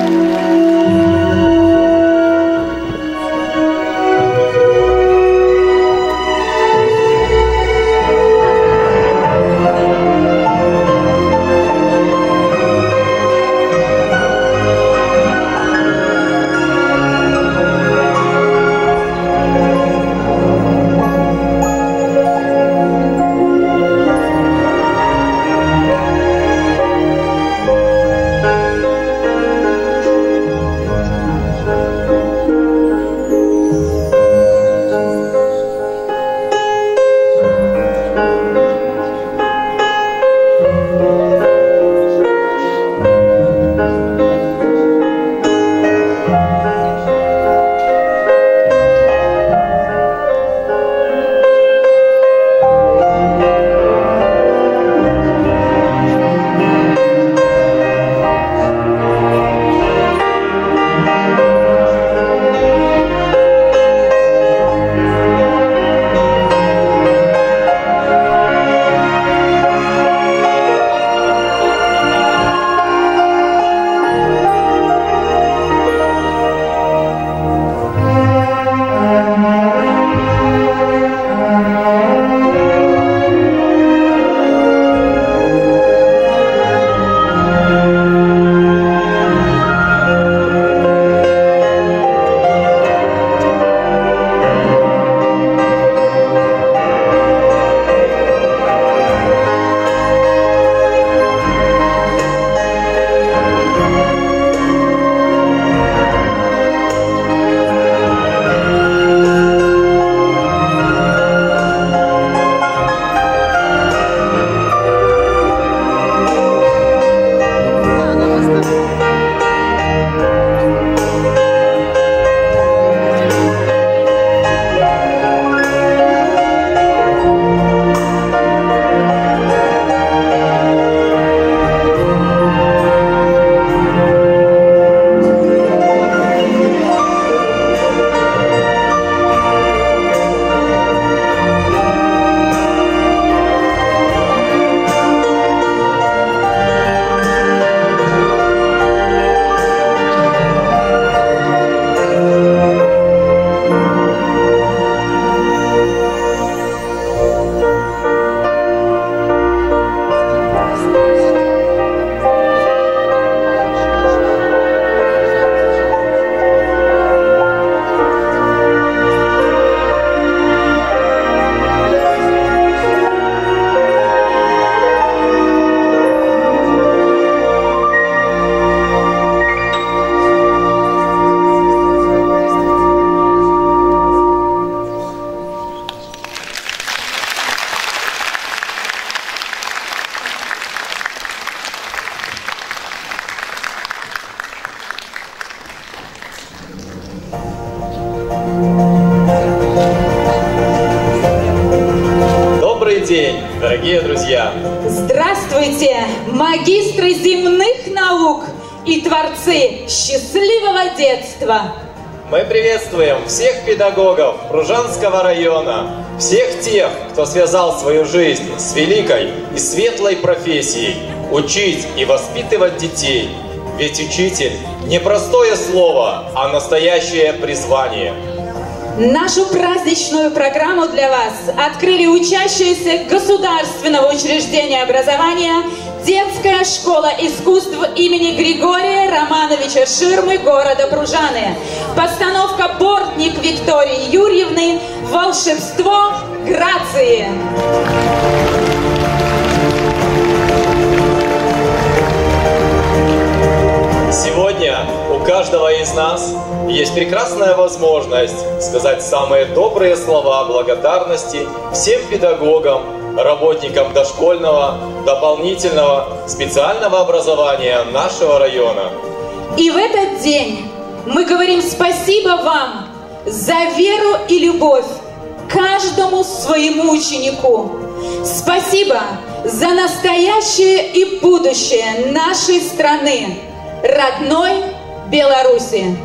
день, дорогие друзья! Здравствуйте, магистры земных наук и творцы счастливого детства! Мы приветствуем всех педагогов Пружанского района, всех тех, кто связал свою жизнь с великой и светлой профессией – учить и воспитывать детей. Ведь учитель – не простое слово, а настоящее призвание. Нашу праздничную программу для вас открыли учащиеся государственного учреждения образования Детская школа искусств имени Григория Романовича Ширмы города Пружаны. Постановка «Бортник» Виктории Юрьевны «Волшебство Грации». Сегодня у каждого из нас есть прекрасная возможность сказать самые добрые слова благодарности всем педагогам, работникам дошкольного, дополнительного, специального образования нашего района. И в этот день мы говорим спасибо вам за веру и любовь каждому своему ученику. Спасибо за настоящее и будущее нашей страны, родной Беларуси.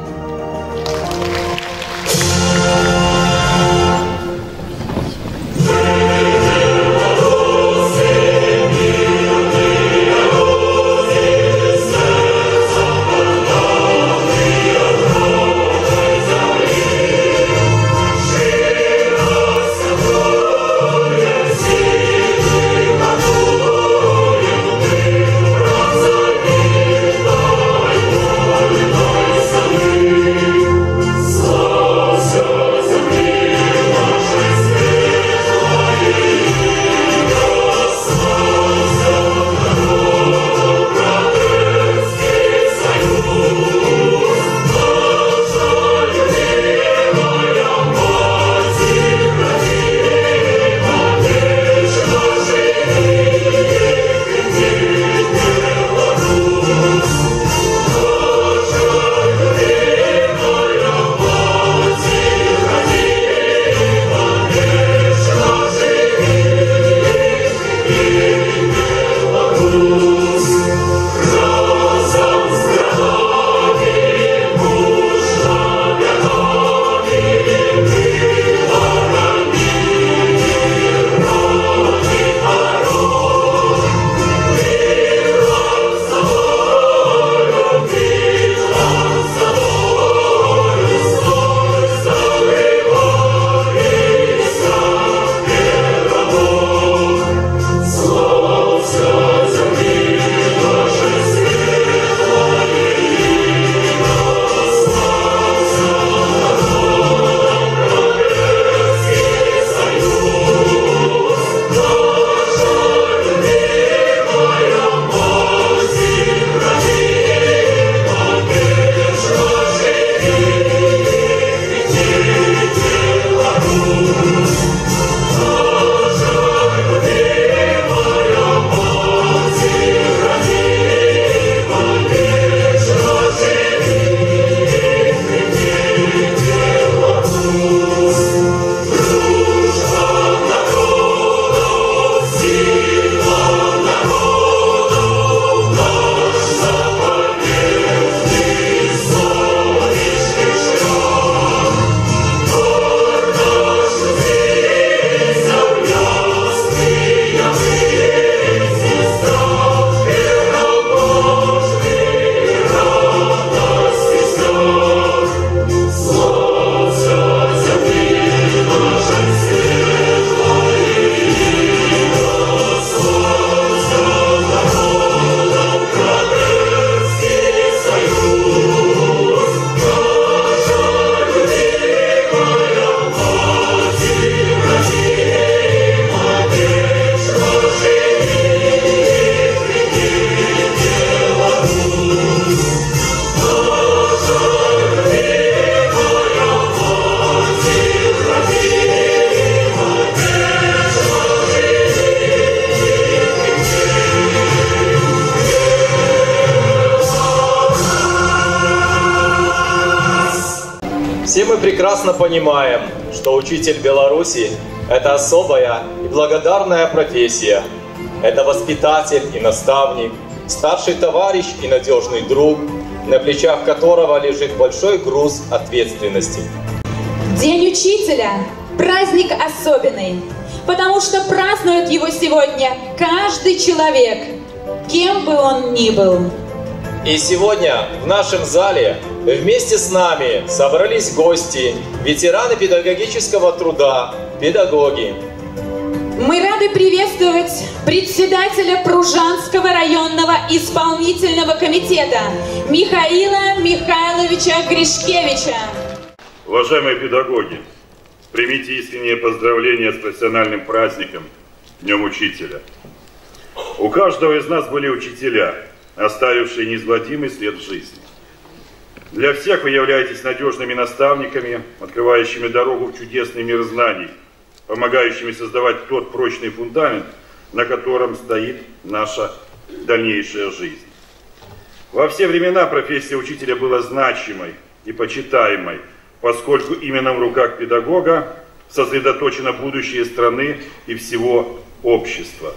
Все мы прекрасно понимаем, что учитель Беларуси – это особая и благодарная профессия. Это воспитатель и наставник, старший товарищ и надежный друг, на плечах которого лежит большой груз ответственности. День учителя – праздник особенный, потому что празднует его сегодня каждый человек, кем бы он ни был. И сегодня в нашем зале вместе с нами собрались гости, ветераны педагогического труда, педагоги. Мы рады приветствовать председателя Пружанского районного исполнительного комитета Михаила Михайловича Гришкевича. Уважаемые педагоги, примите искренние поздравления с профессиональным праздником Днем Учителя. У каждого из нас были учителя, оставившие неизгладимый след в жизни. Для всех вы являетесь надежными наставниками, открывающими дорогу в чудесный мир знаний, помогающими создавать тот прочный фундамент, на котором стоит наша дальнейшая жизнь. Во все времена профессия учителя была значимой и почитаемой, поскольку именно в руках педагога сосредоточено будущее страны и всего общества.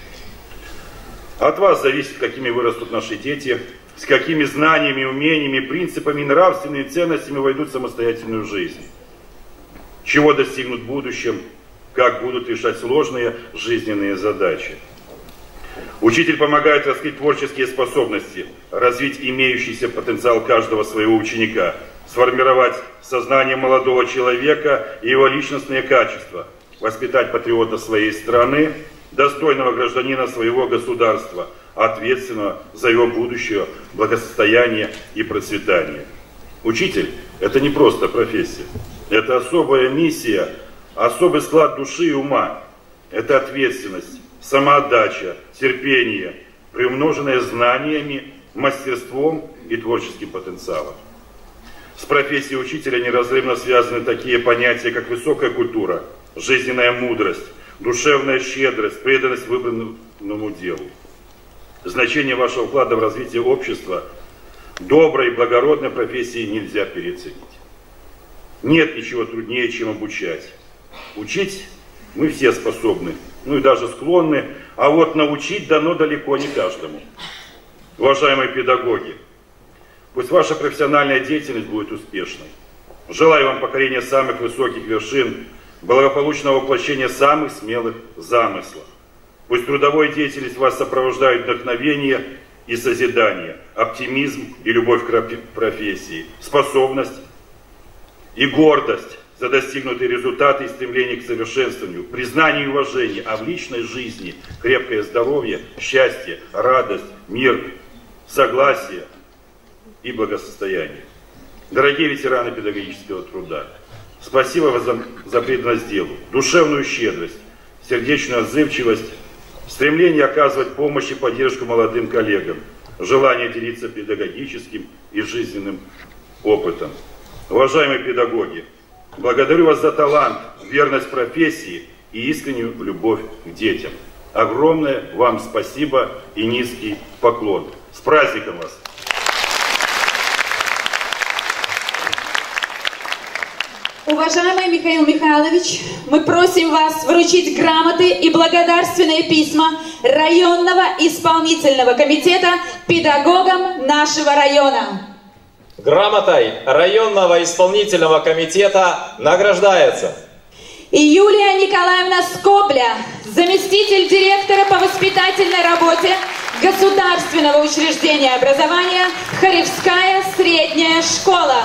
От вас зависит, какими вырастут наши дети, с какими знаниями, умениями, принципами и нравственными ценностями войдут в самостоятельную жизнь. Чего достигнут в будущем, как будут решать сложные жизненные задачи. Учитель помогает раскрыть творческие способности, развить имеющийся потенциал каждого своего ученика, сформировать сознание молодого человека и его личностные качества, воспитать патриота своей страны, достойного гражданина своего государства, ответственного за его будущее благосостояние и процветание. Учитель – это не просто профессия, это особая миссия, особый склад души и ума. Это ответственность, самоотдача, терпение, приумноженное знаниями, мастерством и творческим потенциалом. С профессией учителя неразрывно связаны такие понятия, как высокая культура, жизненная мудрость, душевная щедрость, преданность выбранному делу. Значение вашего вклада в развитие общества доброй и благородной профессии нельзя переоценить. Нет ничего труднее, чем обучать. Учить мы все способны, ну и даже склонны, а вот научить дано далеко не каждому. Уважаемые педагоги, пусть ваша профессиональная деятельность будет успешной. Желаю вам покорения самых высоких вершин, благополучного воплощения самых смелых замыслов. Пусть трудовой деятельность вас сопровождает вдохновение и созидание, оптимизм и любовь к профессии, способность и гордость за достигнутые результаты и стремление к совершенствованию, признание и уважение, а в личной жизни крепкое здоровье, счастье, радость, мир, согласие и благосостояние. Дорогие ветераны педагогического труда, спасибо вам за преданность делу, душевную щедрость, сердечную отзывчивость, стремление оказывать помощь и поддержку молодым коллегам, желание делиться педагогическим и жизненным опытом. Уважаемые педагоги, благодарю вас за талант, верность профессии и искреннюю любовь к детям. Огромное вам спасибо и низкий поклон. С праздником вас! Уважаемый Михаил Михайлович, мы просим вас вручить грамоты и благодарственные письма районного исполнительного комитета педагогам нашего района. Грамотой районного исполнительного комитета награждается Юлия Николаевна Скобля, заместитель директора по воспитательной работе Государственного учреждения образования Харевская средняя школа.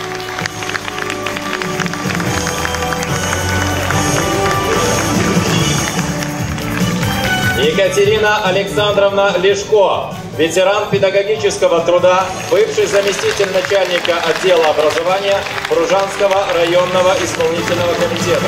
Екатерина Александровна Лешко, ветеран педагогического труда, бывший заместитель начальника отдела образования Пружанского районного исполнительного комитета.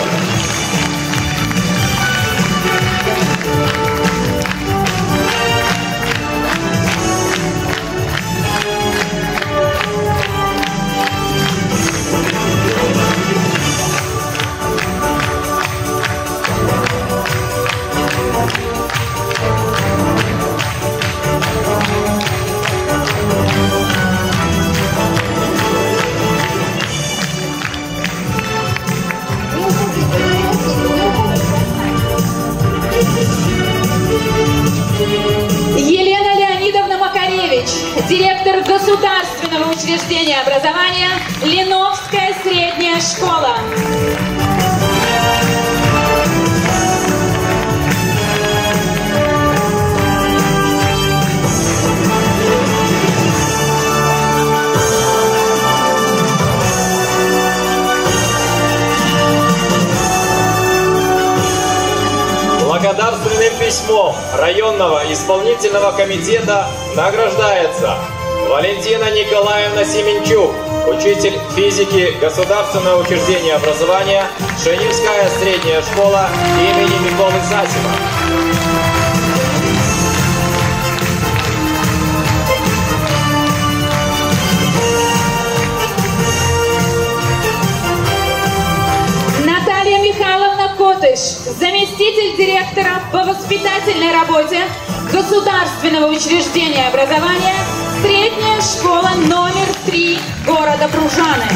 учреждения образования Леновская средняя школа. Благодарственным письмом районного исполнительного комитета награждается Валентина Николаевна Семенчук, учитель физики Государственного учреждения образования Шеневская средняя школа имени Миколы Засима. Наталья Михайловна Котыш, заместитель директора по воспитательной работе Государственного учреждения образования средняя школа номер 3 города Пружаны.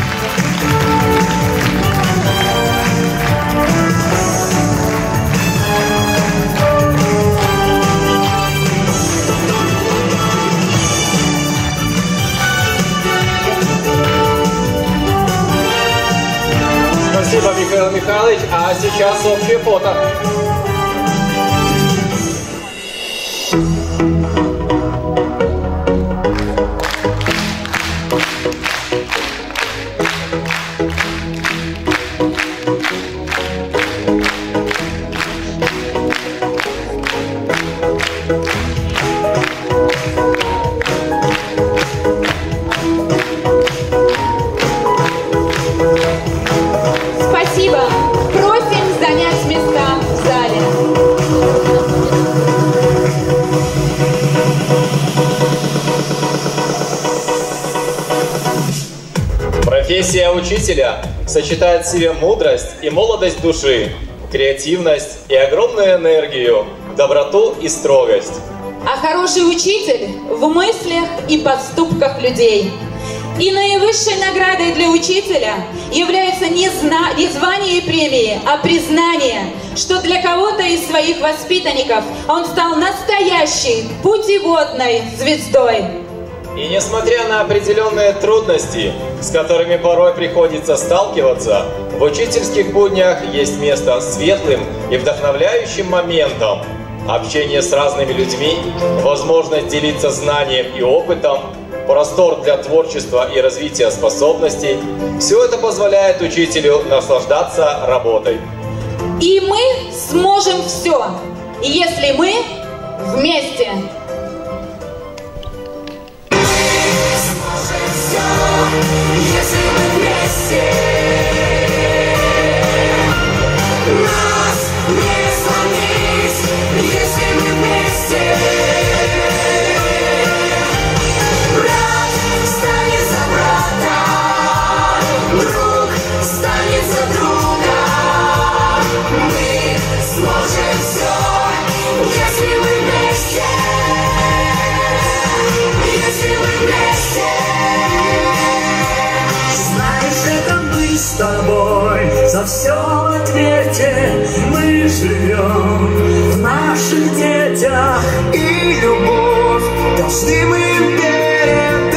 Спасибо, Михаил Михайлович. А сейчас общее фото. Спасибо. Просим занять места в зале. Профессия учителя сочетает в себе мудрость и молодость души, креативность и огромную энергию, доброту и строгость. А хороший учитель в мыслях и поступках людей. И наивысшей наградой для учителя является не звание и премии, а признание, что для кого-то из своих воспитанников он стал настоящей путеводной звездой. И несмотря на определенные трудности, с которыми порой приходится сталкиваться, в учительских буднях есть место светлым и вдохновляющим моментом. Общение с разными людьми, возможность делиться знанием и опытом, простор для творчества и развития способностей – все это позволяет учителю наслаждаться работой. И мы сможем все, если мы вместе. Если мы вместе, нас не сломить, если мы вместе. Брат станет за брата, друг станет за друга. Мы сможем все, если мы вместе, если мы вместе. С тобой за все в ответе. Мы живем в наших детях, и любовь должны мы передать.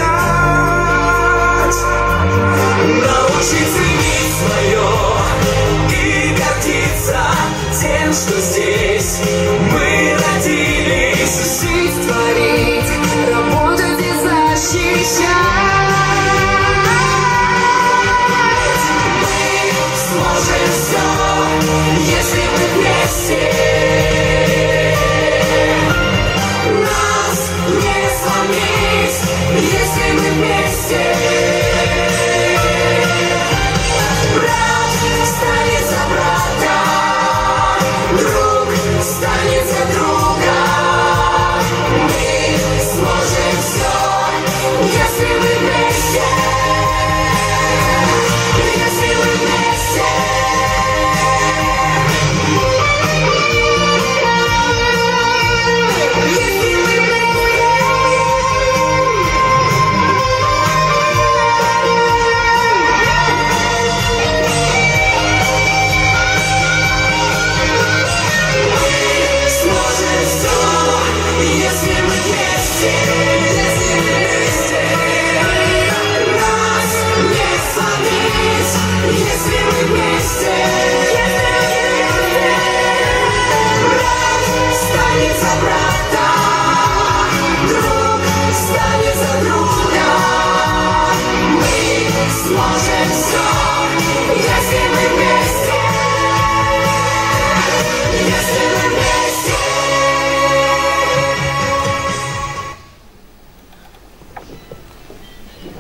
Научить ценить свое и гордиться тем, что здесь мы родились. Жить, творить, работать и защищать. Сможем все.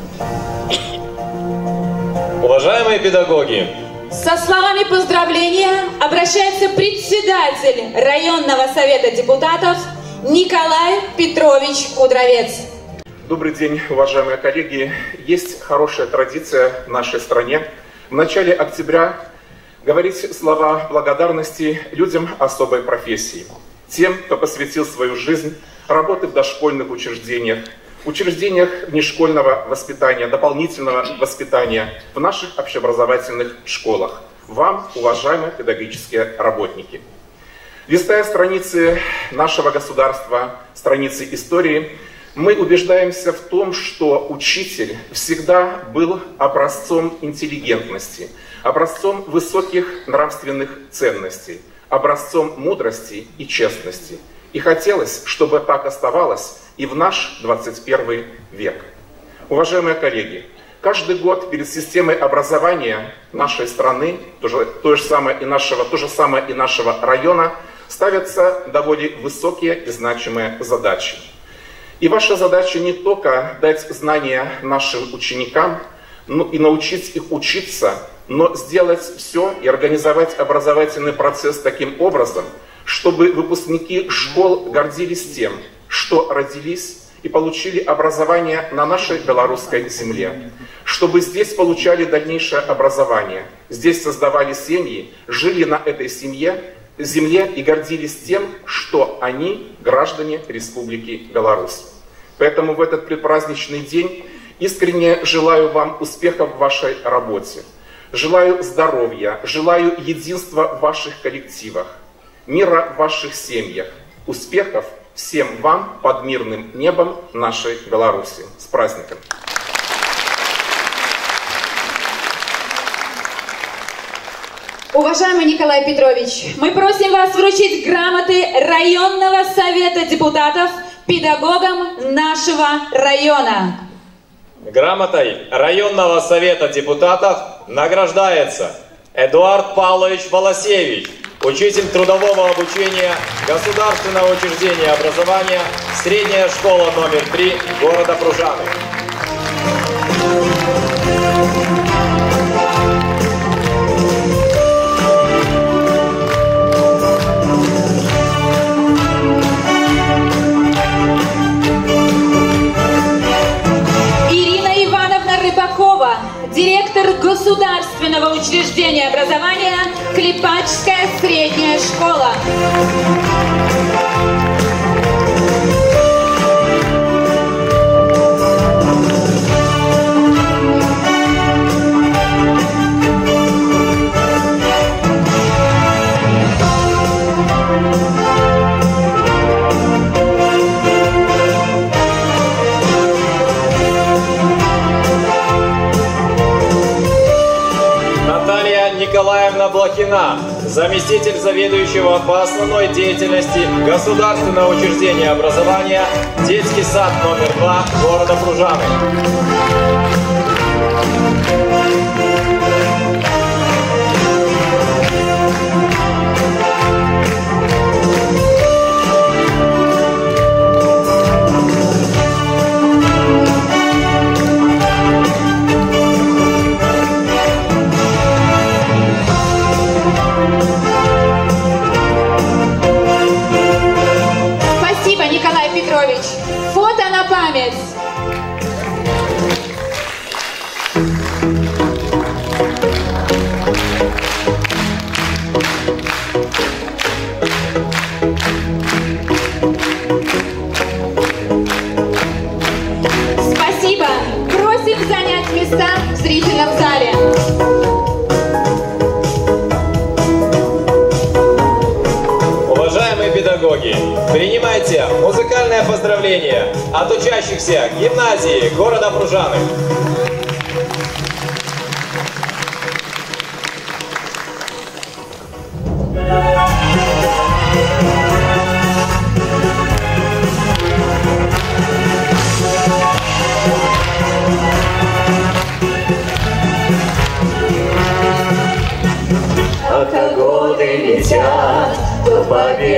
Уважаемые педагоги, со словами поздравления обращается председатель районного совета депутатов Николай Петрович Кудровец. Добрый день, уважаемые коллеги. Есть хорошая традиция в нашей стране в начале октября говорить слова благодарности людям особой профессии. Тем, кто посвятил свою жизнь работе в дошкольных учреждениях, внешкольного воспитания, дополнительного воспитания, в наших общеобразовательных школах. Вам, уважаемые педагогические работники. Листая страницы нашего государства, страницы истории, мы убеждаемся в том, что учитель всегда был образцом интеллигентности, образцом высоких нравственных ценностей, образцом мудрости и честности. И хотелось, чтобы так оставалось и в наш 21 век. Уважаемые коллеги, каждый год перед системой образования нашей страны, то же самое и нашего района, ставятся довольно высокие и значимые задачи. И ваша задача не только дать знания нашим ученикам, но и научить их учиться, но сделать все и организовать образовательный процесс таким образом, чтобы выпускники школ гордились тем, что родились и получили образование на нашей белорусской земле, чтобы здесь получали дальнейшее образование, здесь создавали семьи, жили на этой земле и гордились тем, что они граждане Республики Беларусь. Поэтому в этот предпраздничный день искренне желаю вам успехов в вашей работе, желаю здоровья, желаю единства в ваших коллективах, мира в ваших семьях, успехов всем вам под мирным небом нашей Беларуси. С праздником! Уважаемый Николай Петрович, мы просим вас вручить грамоты районного совета депутатов педагогам нашего района. грамотой районного совета депутатов награждается Эдуард Павлович Волосевич, учитель трудового обучения Государственного учреждения образования, средняя школа номер 3 города Пружаны. Ирина Ивановна Рыбакова, директор Государственного учреждения образования Клепачская средняя школа. Николаевна Блохина, заместитель заведующего по основной деятельности Государственного учреждения образования, детский сад номер 2 города Пружаны. Фото на память. Спасибо. Просим занять места в зрительном зале. Уважаемые педагоги, принимайте музыкальное поздравление от учащихся гимназии города Пружаны. Пока годы летят, кто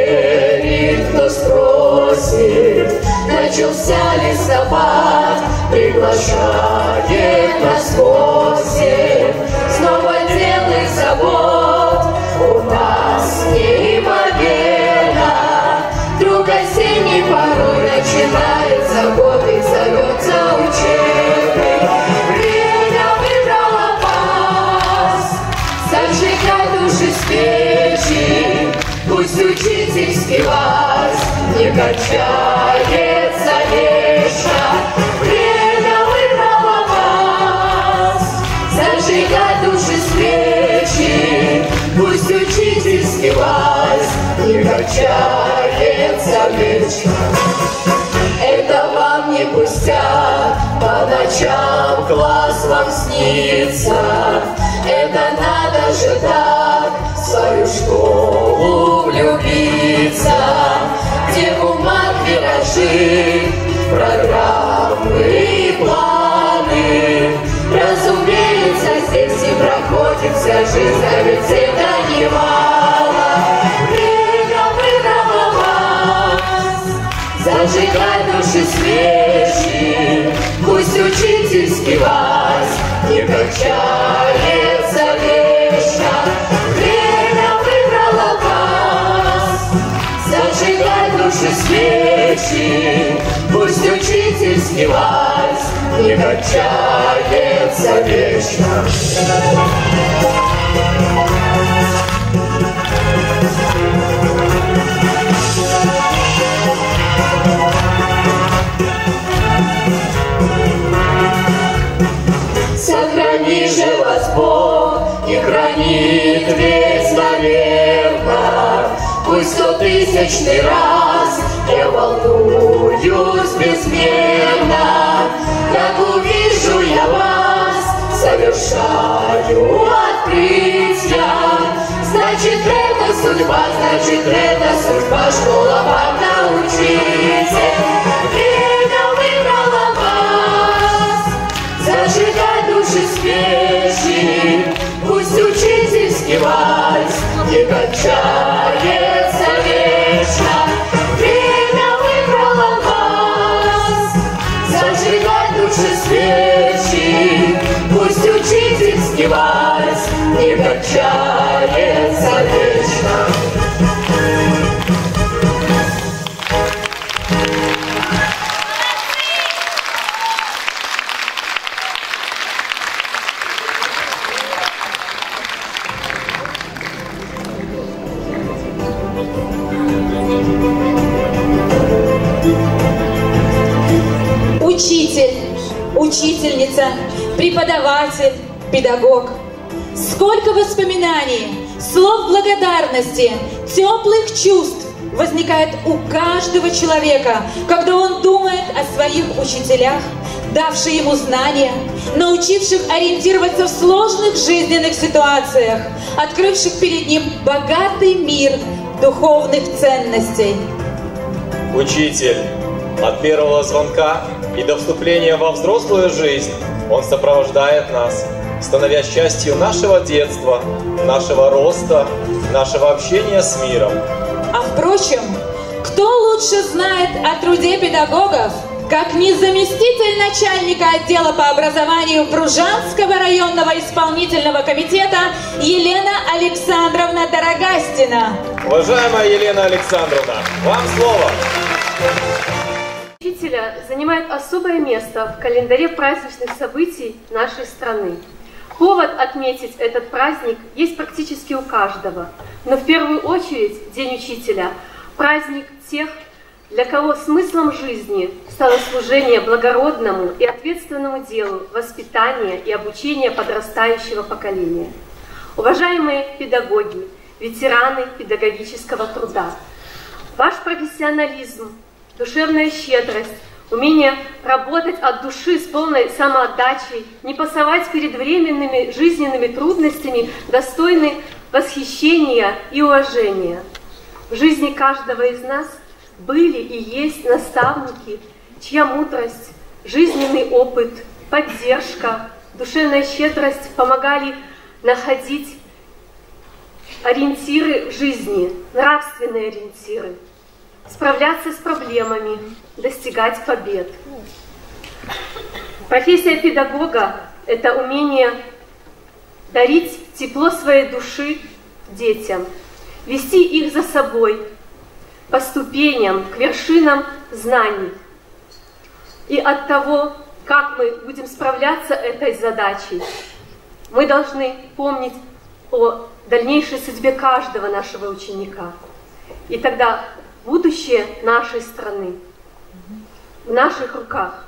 поверит, кто спросит, начался листопад, приглашает нас в гости. Снова делай забот у нас неимоверно. Вдруг осенний порой начинается год и зовется учебный. Время выбрало вас, зажигай души свечи. Пусть учительский вас не кончается вечно. Время выбрало вас, зажигай души свечи. Пусть учительский вас не кончается вечно. Это вам не пустяк, по ночам класс вам снится. Это надо же так в свою школу влюбиться, где бумаг виражи, программы и планы. Разумеется, здесь и проходит вся жизнь, а ведь это немало. Время выбрало вас, зажигай души свечи. Пусть учительский вас не кончается вечно. Время выбрало вас, зажигай души свечи. Пусть учительский вас не кончается вечно. Сохрани же вас Бог и хранит весь наверно. Пусть 100-тысячный раз я волнуюсь безмерно, как увижу я вас, совершаю открытия. Значит, это судьба, школа вам научите. Время выбрало вас, зажигай души свечи. Пусть учительский вас не кончается вечно. Время выбрало вас, зажигай души свечи. Пусть учительский вас не кончается вечно. Учитель, учительница, преподаватель, педагог. Сколько воспоминаний, слов благодарности, теплых чувств возникает у каждого человека, когда он думает о своих учителях, давших ему знания, научивших ориентироваться в сложных жизненных ситуациях, открывших перед ним богатый мир духовных ценностей. Учитель, от первого звонка и до вступления во взрослую жизнь он сопровождает нас, становясь частью нашего детства, нашего роста, нашего общения с миром. А впрочем, кто лучше знает о труде педагогов, как не заместитель начальника отдела по образованию Пружанского районного исполнительного комитета Елена Александровна Дорогастина. Уважаемая Елена Александровна, вам слово. Учителя занимает особое место в календаре праздничных событий нашей страны. Повод отметить этот праздник есть практически у каждого, но в первую очередь День учителя – праздник тех, для кого смыслом жизни стало служение благородному и ответственному делу воспитания и обучения подрастающего поколения. Уважаемые педагоги, ветераны педагогического труда, ваш профессионализм, душевная щедрость, умение работать от души с полной самоотдачей, не пасовать перед временными жизненными трудностями, достойны восхищения и уважения. В жизни каждого из нас были и есть наставники, чья мудрость, жизненный опыт, поддержка, душевная щедрость помогали находить ориентиры в жизни, нравственные ориентиры, справляться с проблемами, достигать побед. Профессия педагога – это умение дарить тепло своей души детям, вести их за собой по ступеням, к вершинам знаний. И от того, как мы будем справляться этой задачей, мы должны помнить о дальнейшей судьбе каждого нашего ученика. И тогда будущее нашей страны в наших руках.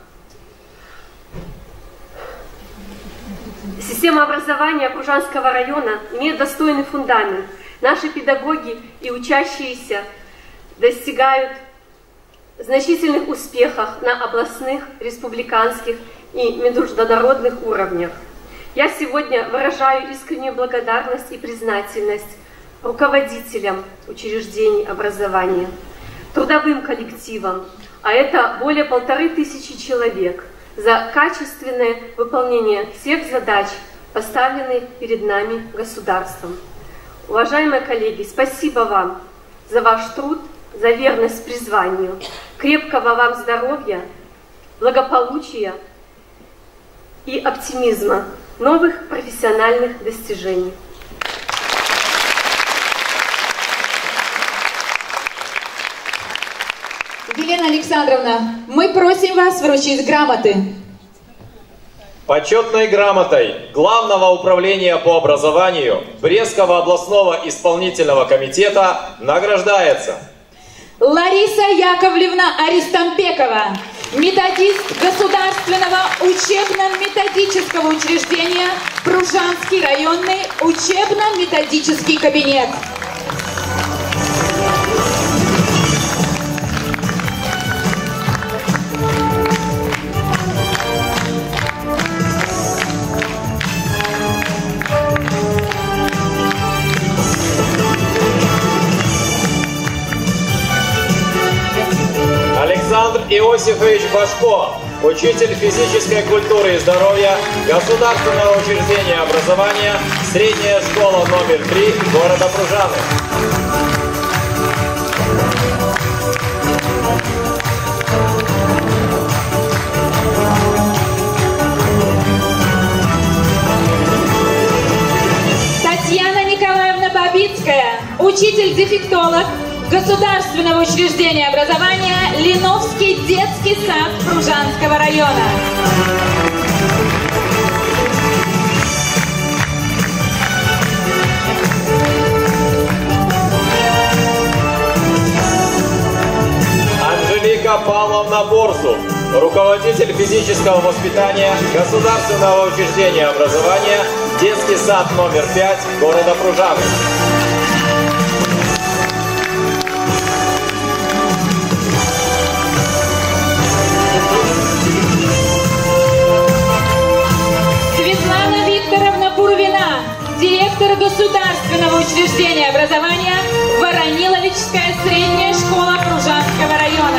Система образования Пружанского района имеет достойный фундамент. Наши педагоги и учащиеся достигают значительных успехов на областных, республиканских и международных уровнях. Я сегодня выражаю искреннюю благодарность и признательность руководителям учреждений образования, трудовым коллективам, а это более 1500 человек, за качественное выполнение всех задач, поставленных перед нами государством. Уважаемые коллеги, спасибо вам за ваш труд, за верность призванию. Крепкого вам здоровья, благополучия и оптимизма, новых профессиональных достижений. Елена Александровна, мы просим вас вручить грамоты. Почетной грамотой Главного управления по образованию Брестского областного исполнительного комитета награждается Лариса Яковлевна Аристампекова, методист Государственного учебно-методического учреждения Пружанский районный учебно-методический кабинет. Александр Иосифович Башко, учитель физической культуры и здоровья Государственного учреждения образования, средняя школа номер 3 города Пружаны. Татьяна Николаевна Бабицкая, учитель-дефектолог Государственного учреждения образования Леновский детский сад Пружанского района. Анжелика Павловна Борсу, руководитель физического воспитания Государственного учреждения образования детский сад номер 5 города Пружаны. Директор Государственного учреждения образования Ворониловичская средняя школа Пружанского района.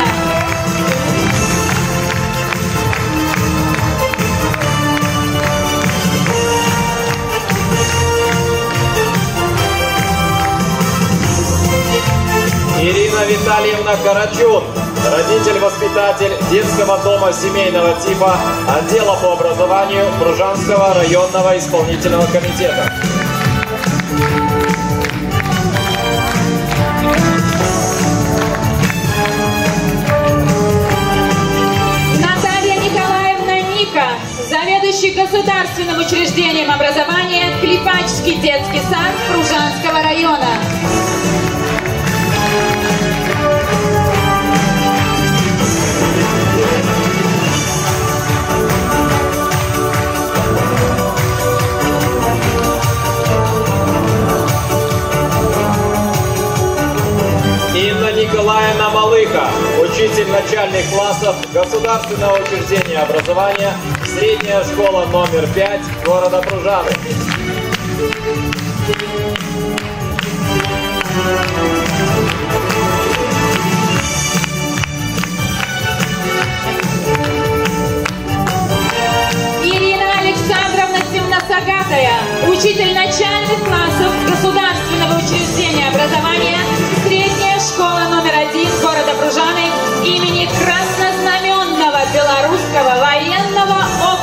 Ирина Витальевна Карачун, родитель-воспитатель детского дома семейного типа отдела по образованию Пружанского районного исполнительного комитета. Наталья Николаевна Ника, заведующий Государственным учреждением образования Клепачский детский сад Пружанского района. Инна Николаевна Малыха, учитель начальных классов Государственного учреждения образования, средняя школа номер 5 города Пружаны. Ирина Александровна Темносагатая, учитель начальных классов Государственного учреждения образования, средняя школа номер 1 города Пружаны имени Краснознаменного Белорусского военного округа.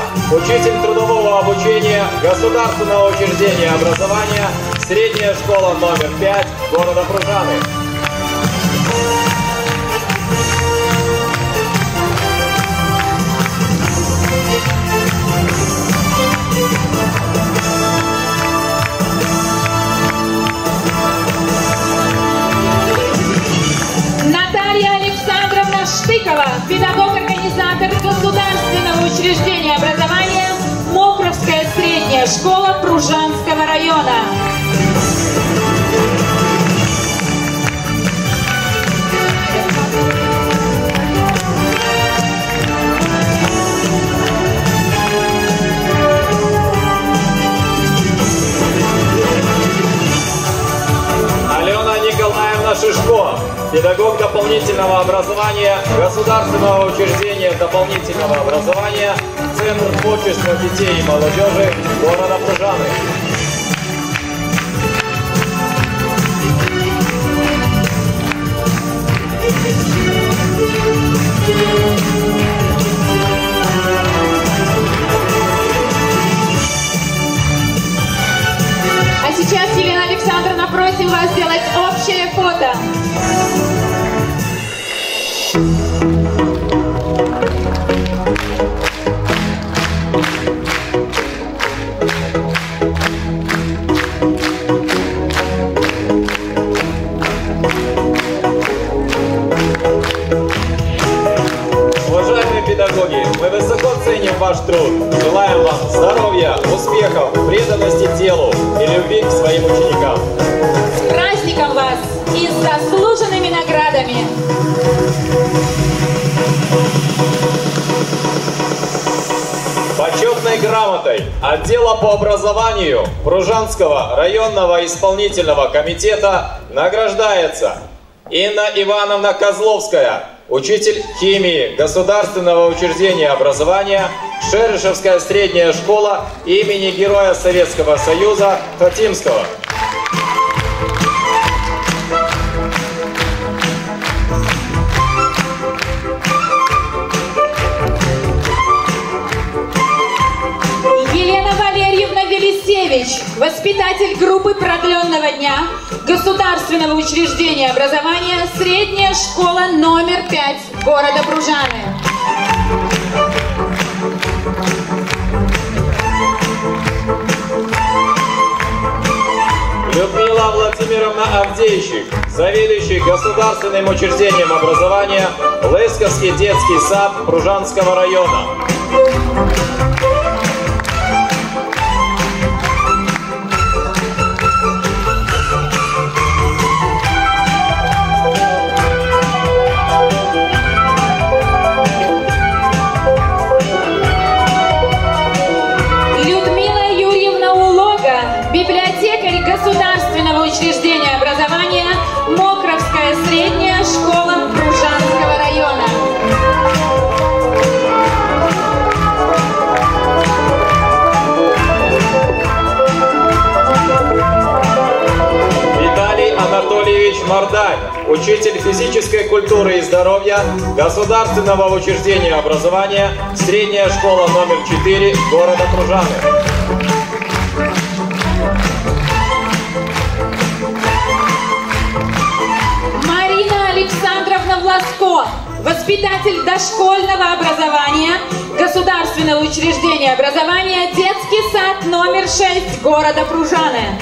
учитель трудового обучения Государственного учреждения образования, средняя школа номер 5 города Пружаны. Наталья Александровна Штыкова, педагог-организатор Государственного учреждения образования, Мокровская средняя школа Пружанского района. Алена Николаевна Шишко, педагог дополнительного образования Государственного учреждения дополнительного образования, Центр творчества детей и молодежи города Пружаны. А сейчас Елена Александровна просим вас сделать общее фото. Уважаемые педагоги, мы высоко ценим ваш труд. Желаем вам здоровья, успехов, преданности делу и любви к своим ученикам. С праздником вас и с заслуженными наградами! Почетной грамотой отдела по образованию Пружанского районного исполнительного комитета награждается Инна Ивановна Козловская, учитель химии Государственного учреждения образования, Шерышевская средняя школа имени Героя Советского Союза Татимского. Елена Валерьевна Велисевич, воспитатель группы продленного дня Государственного учреждения образования, средняя школа номер 5 города Пружаны. Людмила Владимировна Авдейщик, заведующий Государственным учреждением образования Лысковский детский сад Пружанского района. Людмила Юрьевна Улога, библиотекарь Государственного учреждения образования, Мокровская средняя школа Пружанского района. Виталий Анатольевич Мордань, учитель физической культуры и здоровья Государственного учреждения образования, средняя школа номер 4 города Пружаны. Марина Александровна Власко, воспитатель дошкольного образования Государственного учреждения образования, детский сад номер 6 города Пружаны.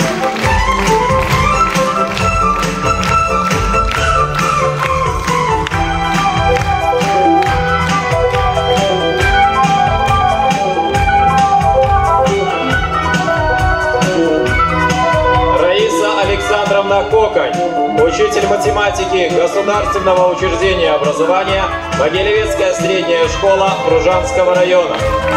Раиса Александровна Коконь, учитель математики Государственного учреждения образования, Могилевецкая средняя школа Пружанского района.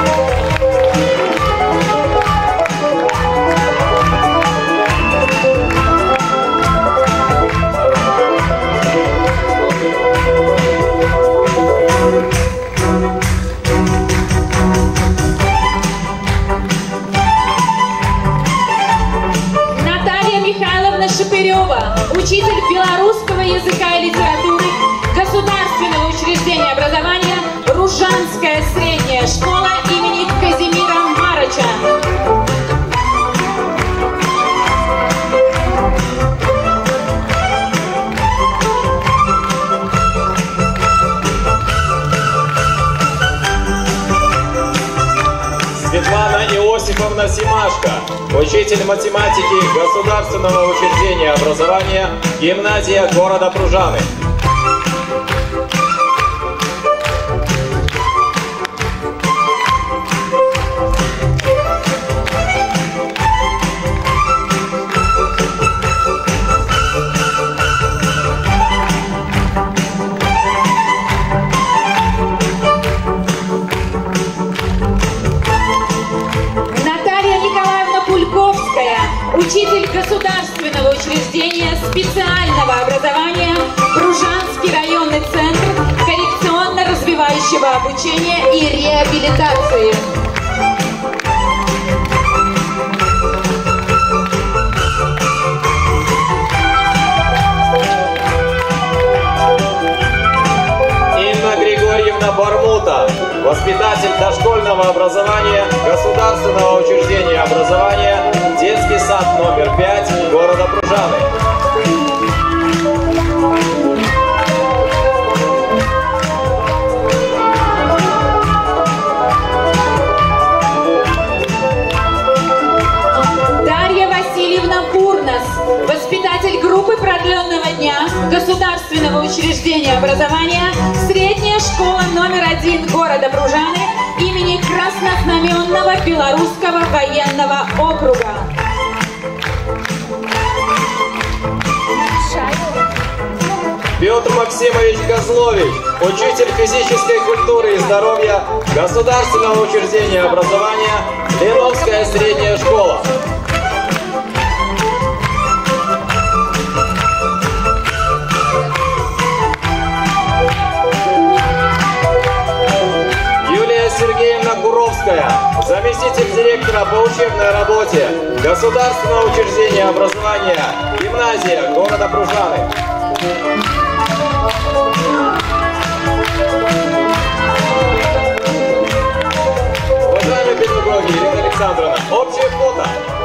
Шепырева, учитель белорусского языка и литературы Государственного учреждения образования Ружанская средняя школа имени Елена Иосифовна Симашко, учитель математики Государственного учреждения образования, гимназия города Пружаны. Учитель Государственного учреждения специального образования, Пружанский районный центр коррекционно-развивающего обучения и реабилитации. Инна Григорьевна Бармута, воспитатель дошкольного образования Государственного учреждения образования, детский сад номер 5 города Пружаны. Дарья Васильевна Курнос, воспитатель группы продленного дня Государственного учреждения образования, средняя школа номер 1 города Пружаны имени Краснознаменного Белорусского военного округа. Петр Максимович Козлович, учитель физической культуры и здоровья Государственного учреждения образования, Леновская средняя школа. Юлия Сергеевна Гуровская, заместитель директора по учебной работе Государственного учреждения образования, гимназия города Пружаны. Уважаемые педагоги, Елена Александровна, общее фото.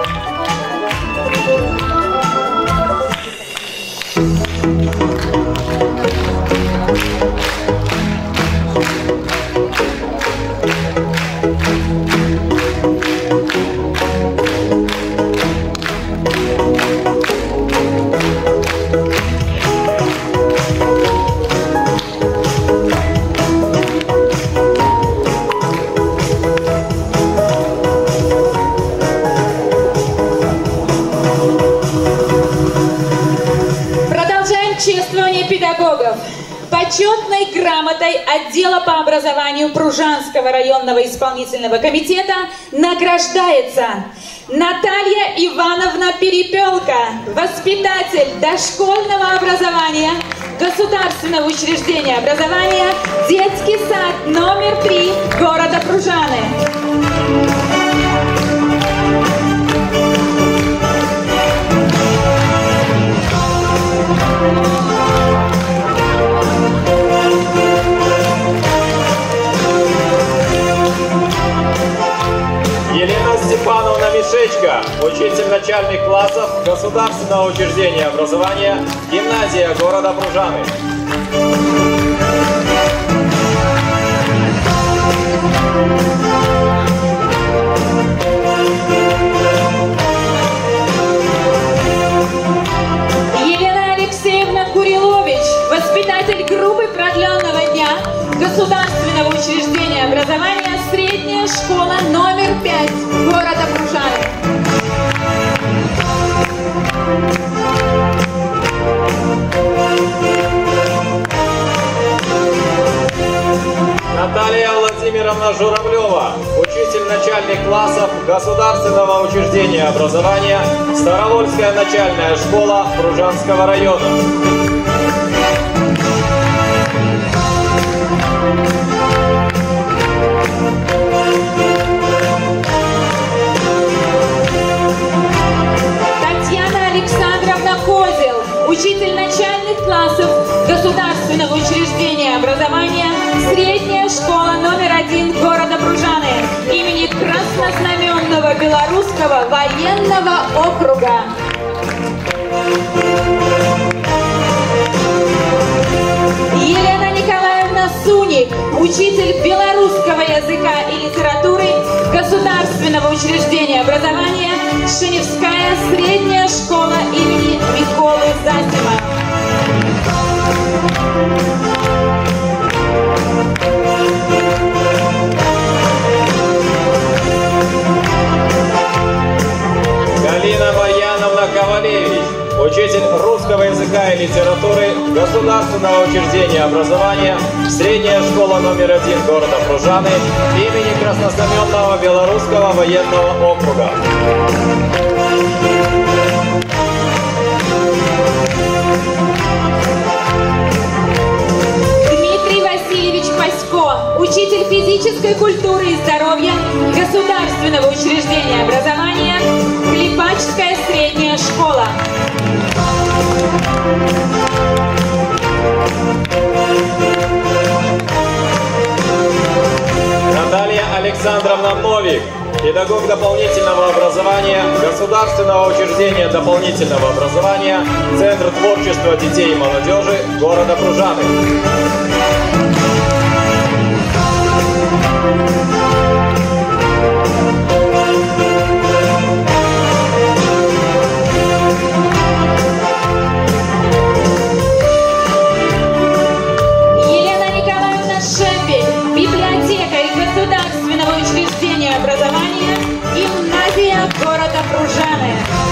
Педагогов. Почетной грамотой отдела по образованию Пружанского районного исполнительного комитета награждается Наталья Ивановна Перепелка, воспитатель дошкольного образования Государственного учреждения образования, детский сад номер 3 города Пружаны. Елена Степановна Мишечка, учитель начальных классов Государственного учреждения образования, гимназия города Пружаны. Елена Алексеевна Курилович, воспитатель группы продленного дня Государственного учреждения образования, средняя школа номер 5 города Пружаны. Наталья Владимировна Журавлева, учитель начальных классов Государственного учреждения образования, Старовольская начальная школа Пружанского района. Татьяна Александровна Козел, учитель начальных классов Государственного учреждения образования, средняя школа номер 1 города Пружаны имени Краснознаменного Белорусского военного округа. Елена Николаевна Елена Суник, учитель белорусского языка и литературы Государственного учреждения образования Шеневская средняя школа имени Миколы Засима. Галина Баяновна Ковалевич, учитель русского языка и литературы Государственного учреждения образования Средняя школа номер 1 города Пружаны имени Краснознаменного Белорусского военного округа. Дмитрий Васильевич Пасько, учитель физической культуры и здоровья Государственного учреждения образования Клепачская средняя школа. Наталья Александровна Новик, педагог дополнительного образования Государственного учреждения дополнительного образования Центр творчества детей и молодежи города Пружаны. Елена Николаевна Шембель, библиотекарь Государственного учреждения образования гимназия города Пружаны.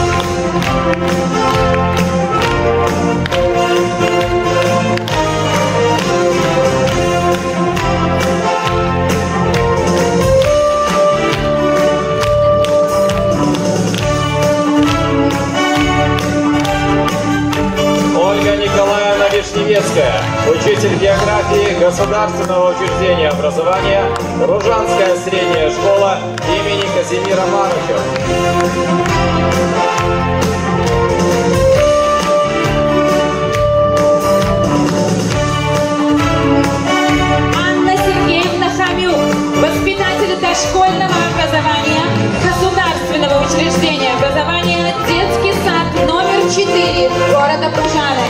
Ольга Николаевна Вишневецкая, учитель географии Государственного учреждения образования Ружанская средняя школа имени Казимира Манучева. Анна Сергеевна Хамюк, воспитатель дошкольного образования Государственного учреждения образования Детский сад номер 4 города Пружаны.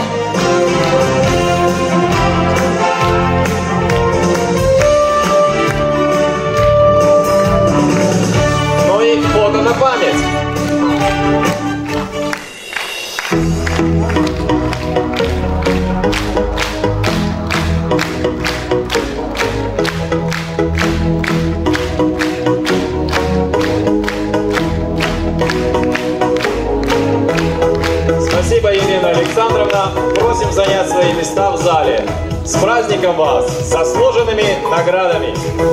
Ну и фото на память. Спасибо, Елена Александровна. Просим занять свои места в зале. С праздником вас! С заслуженными наградами!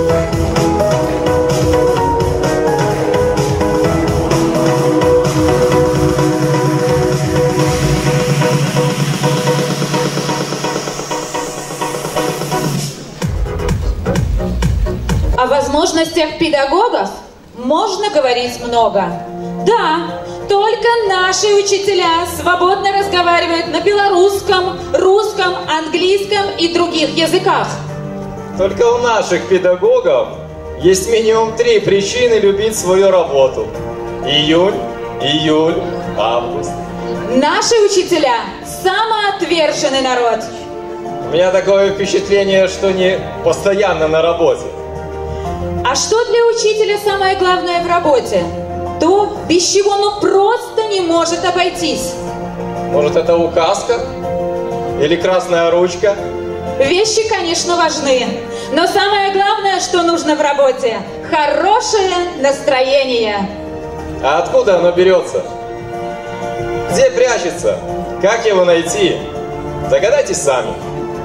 О возможностях педагогов можно говорить много. Да, только наши учителя свободно разговаривают на белорусском, русском, английском и других языках. Только у наших педагогов есть минимум 3 причины любить свою работу. Июнь, июль, август. Наши учителя – самоотверженный народ. У меня такое впечатление, что не постоянно на работе. А что для учителя самое главное в работе? То, без чего он просто не может обойтись. Может, это указка? Или красная ручка? Вещи, конечно, важны, но самое главное, что нужно в работе – хорошее настроение. А откуда оно берется? Где прячется? Как его найти? Догадайтесь сами.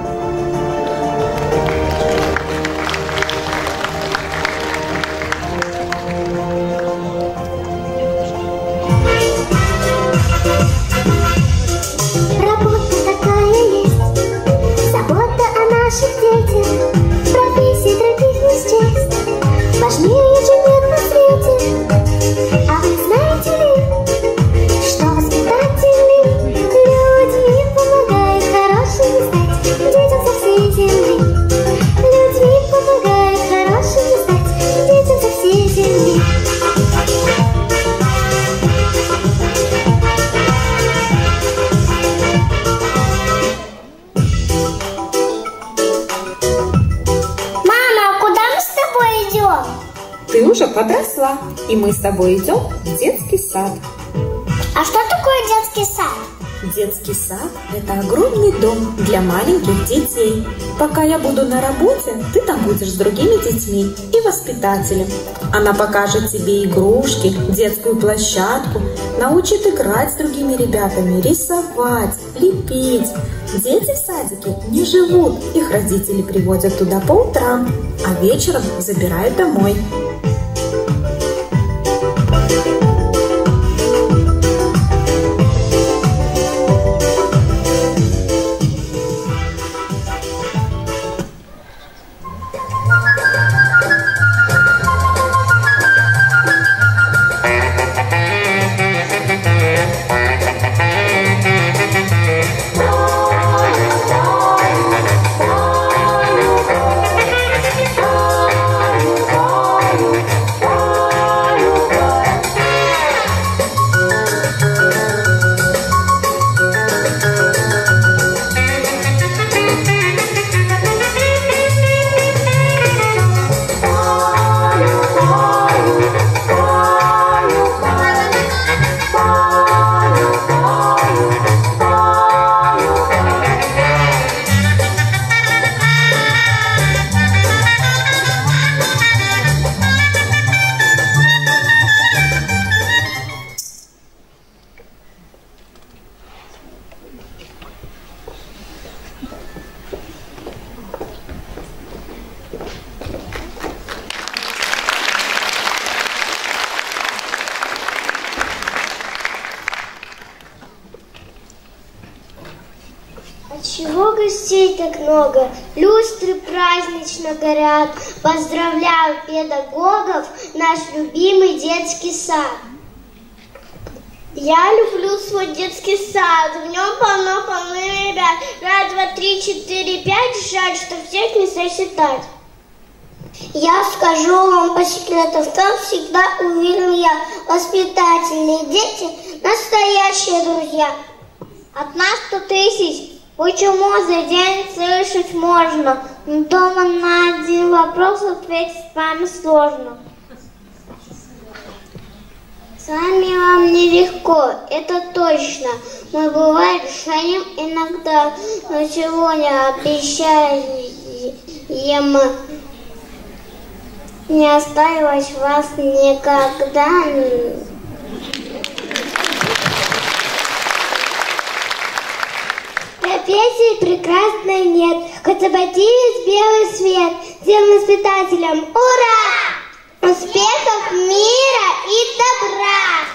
Работа такая есть, забота о наших детях, профессий других не счесть, важнее, чем нет на свете. А вы знаете ли, что воспитатели люди им помогают хорошими стать? и мы с тобой идем в детский сад. А что такое детский сад? Детский сад – это огромный дом для маленьких детей. Пока я буду на работе, ты там будешь с другими детьми и воспитателем. Она покажет тебе игрушки, детскую площадку, научит играть с другими ребятами, рисовать, лепить. Дети в садике не живут, их родители приводят туда по утрам, а вечером забирают домой. Чего гостей так много? Люстры празднично горят. Поздравляю педагогов, наш любимый детский сад. Я люблю свой детский сад. В нем полно ребят. Раз, два, три, четыре, пять. Жаль, что всех не сосчитать. Я скажу вам по секрету, там всегда уверенные воспитательные дети, настоящие друзья. От нас 100 тысяч. Почему за день слышать можно? Но дома на один вопрос ответить с вами сложно. С вами вам нелегко, это точно. Мы бывает шаним иногда, но сегодня обещаем не оставить вас никогда. Профессии прекрасной нет, хоть обратились белый свет. Всем воспитателям ура! Успехов, мира и добра!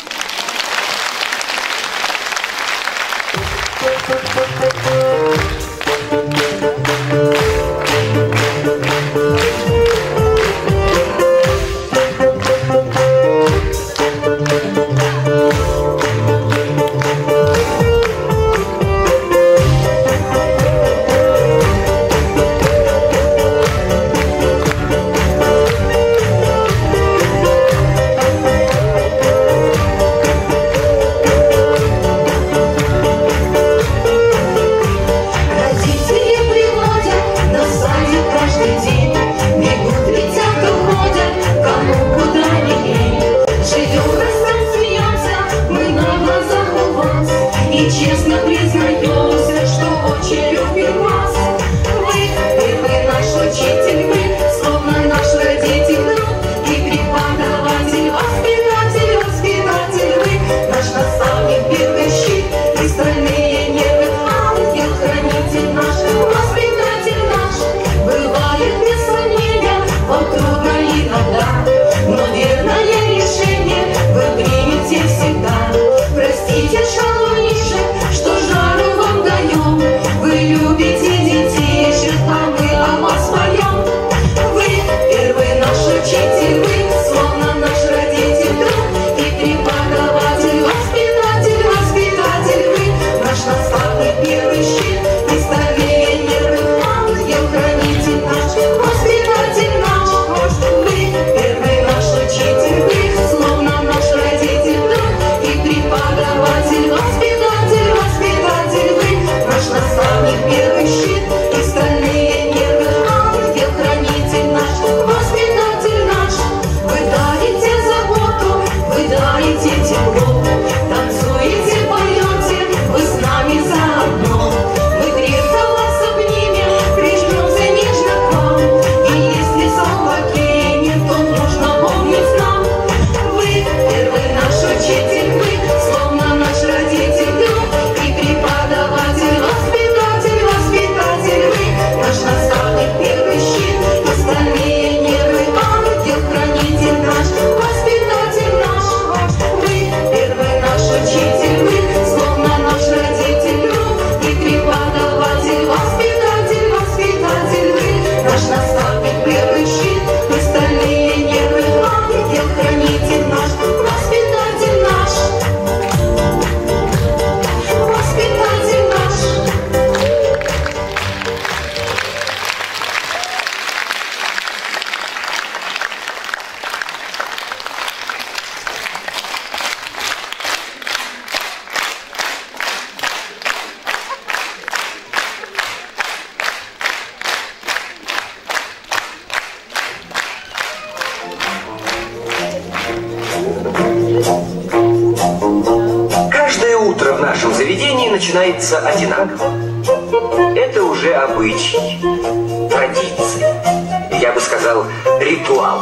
начинается одинаково. Это уже обычай, традиция, я бы сказал, ритуал.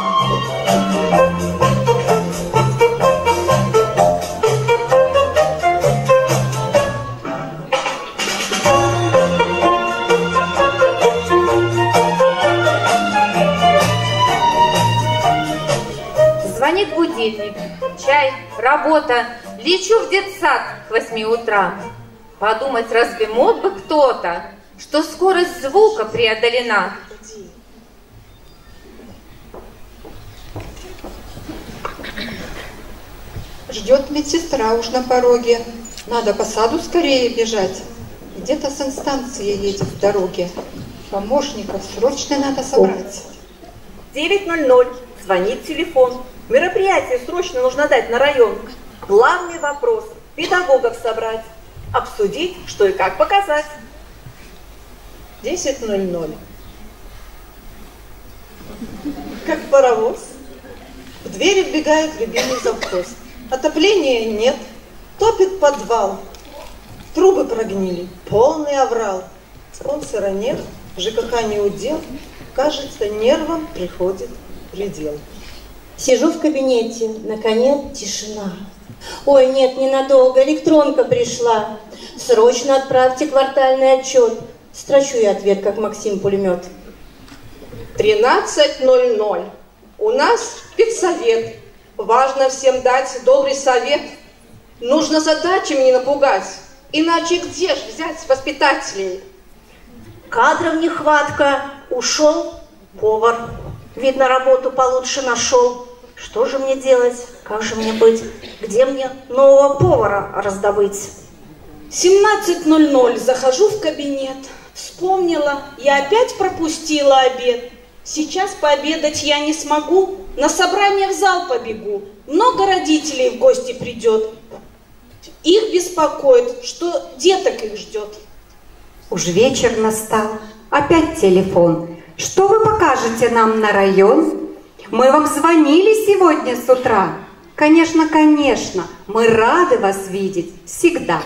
Звонит будильник, чай, работа, лечу в детсад к 8 утра. Подумать, разве мог бы кто-то, что скорость звука преодолена? Ждет медсестра уж на пороге. Надо по саду скорее бежать. Где-то с инстанции едет в дороге. Помощников срочно надо собрать. 9:00. Звонит телефон. Мероприятие срочно нужно дать на район. Главный вопрос – педагогов собрать. Обсудить, что и как показать. 10:00. Как паровоз. В дверь вбегает любимый завхоз. Отопления нет. Топит подвал. Трубы прогнили. Полный аврал. Спонсора нет. ЖКХ не удел. Кажется, нервам приходит предел. Сижу в кабинете, наконец тишина. Ой, нет, ненадолго, электронка пришла. Срочно отправьте квартальный отчет. Строчу я ответ, как Максим пулемет. 13:00. У нас педсовет. Важно всем дать добрый совет. Нужно задачами не напугать. Иначе где же взять воспитателей? Кадров нехватка. Ушел повар. Видно, работу получше нашел. Что же мне делать? Как же мне быть? Где мне нового повара раздобыть? 17:00. Захожу в кабинет. Вспомнила, я опять пропустила обед. Сейчас пообедать я не смогу. На собрание в зал побегу. Много родителей в гости придет. Их беспокоит, что деток их ждет. Уж вечер настал. Опять телефон. Что вы покажете нам на район? Мы вам звонили сегодня с утра. Конечно, конечно, мы рады вас видеть всегда.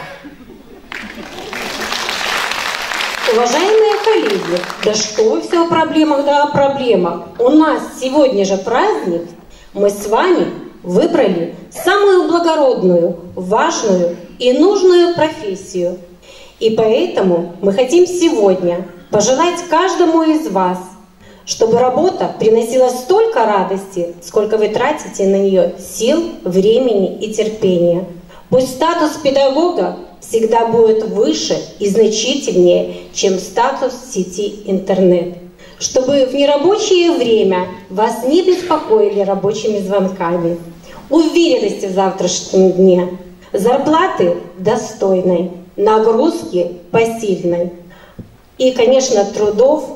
Уважаемые коллеги, да что вы все о проблемах, да о проблемах. У нас сегодня же праздник. Мы с вами выбрали самую благородную, важную и нужную профессию. И поэтому мы хотим сегодня пожелать каждому из вас, чтобы работа приносила столько радости, сколько вы тратите на нее сил, времени и терпения. Пусть статус педагога всегда будет выше и значительнее, чем статус сети интернет. Чтобы в нерабочее время вас не беспокоили рабочими звонками. Уверенности в завтрашнем дне. Зарплаты достойной. Нагрузки посильной. И, конечно, трудов.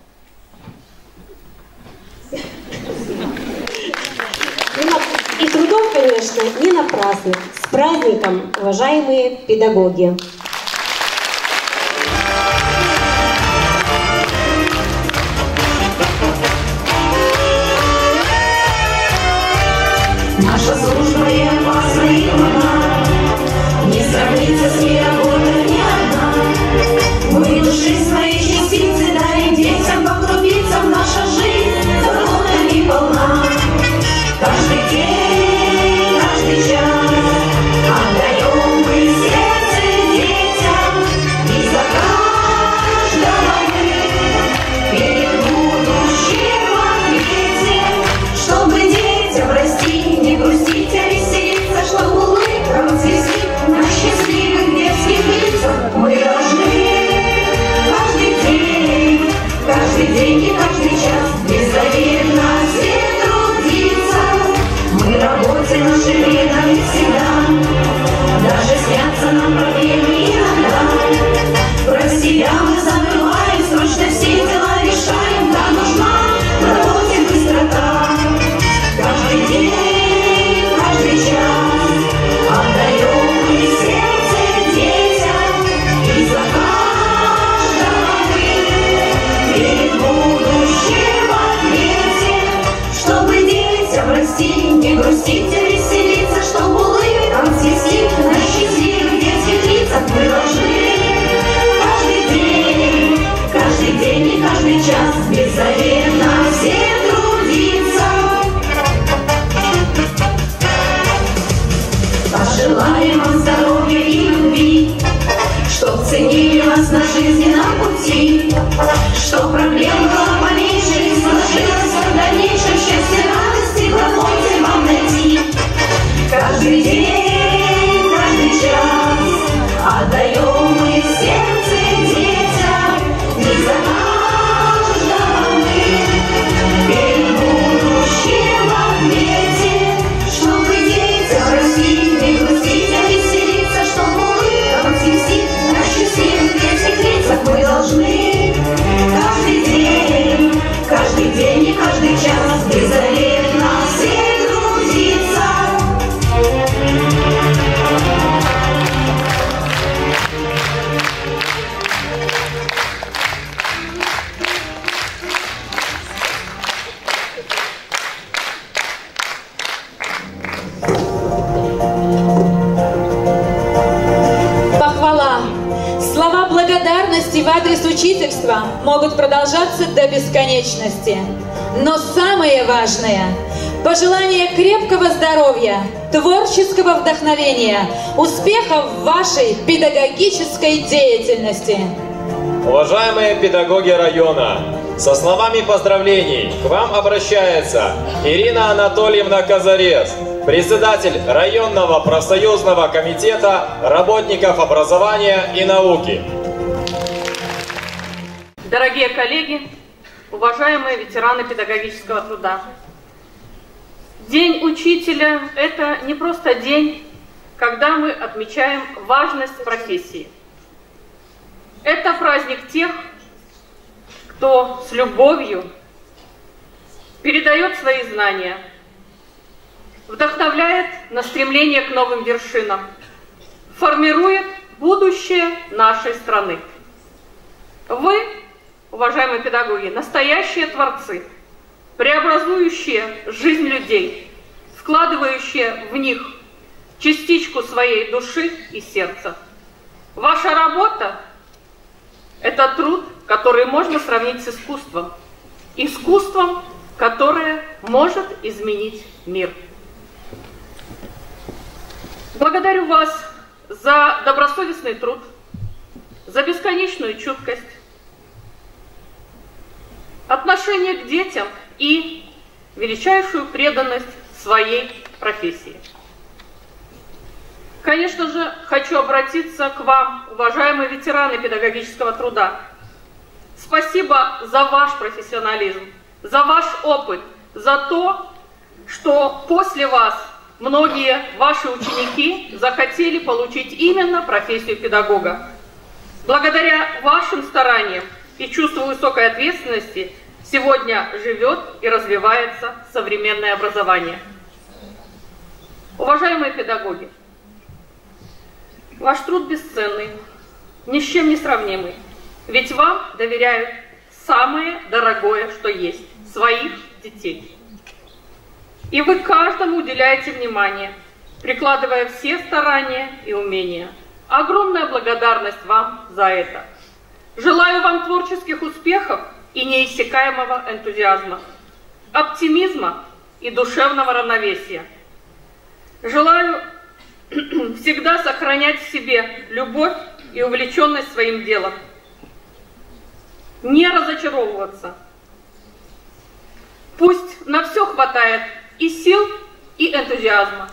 И трудов, конечно, не напрасных. С праздником, уважаемые педагоги! Наша служба и опасна и умна, не сравнится с ней работа ни одна. Мы души своей частицы дарим детям по крупицам, наша жизнь забота не полна. Каждый день, каждый час отдаем мы сердце детям, и за каждого мы перед будущим ответим, чтобы детям расти, не грустите. Желаем вам здоровья и любви, чтоб ценили вас на жизненном пути, чтоб проблем было поменьше и сложилось в дальнейшем счастье, радости, глубокой вам найти. Каждый день, каждый час отдаем мы сердце детям, не за каждого мы перед будущим в ответе, чтобы детям растить, не грустить, а веселиться, чтобы улыбка расцветит на счастливых детских лицах. Мы должны каждый день и каждый час беззаветно все трудиться. Похвала, слова благодарности в адрес учительства могут продолжаться до бесконечности. Но самое важное – пожелание крепкого здоровья, творческого вдохновения, успехов в вашей педагогической деятельности. Уважаемые педагоги района, со словами поздравлений к вам обращается Ирина Анатольевна Казарес, председатель районного профсоюзного комитета работников образования и науки. Дорогие коллеги, уважаемые ветераны педагогического труда, День учителя – это не просто день, когда мы отмечаем важность профессии. Это праздник тех, кто с любовью передает свои знания, вдохновляет на стремление к новым вершинам, формирует будущее нашей страны. Вы, уважаемые педагоги, настоящие творцы, преобразующие жизнь людей, вкладывающие в них частичку своей души и сердца. Ваша работа – это труд, который можно сравнить с искусством. Искусством, которое может изменить мир. Благодарю вас за добросовестный труд, за бесконечную чуткость, отношение к детям и величайшую преданность своей профессии. Конечно же, хочу обратиться к вам, уважаемые ветераны педагогического труда. Спасибо за ваш профессионализм, за ваш опыт, за то, что после вас многие ваши ученики захотели получить именно профессию педагога. Благодаря вашим стараниям и чувству высокой ответственности сегодня живет и развивается современное образование. Уважаемые педагоги, ваш труд бесценный, ни с чем не сравнимый, ведь вам доверяют самое дорогое, что есть – своих детей. И вы каждому уделяете внимание, прикладывая все старания и умения. Огромная благодарность вам за это. Желаю вам творческих успехов и неиссякаемого энтузиазма, оптимизма и душевного равновесия. Желаю всегда сохранять в себе любовь и увлеченность своим делом, не разочаровываться. Пусть на все хватает и сил, и энтузиазма.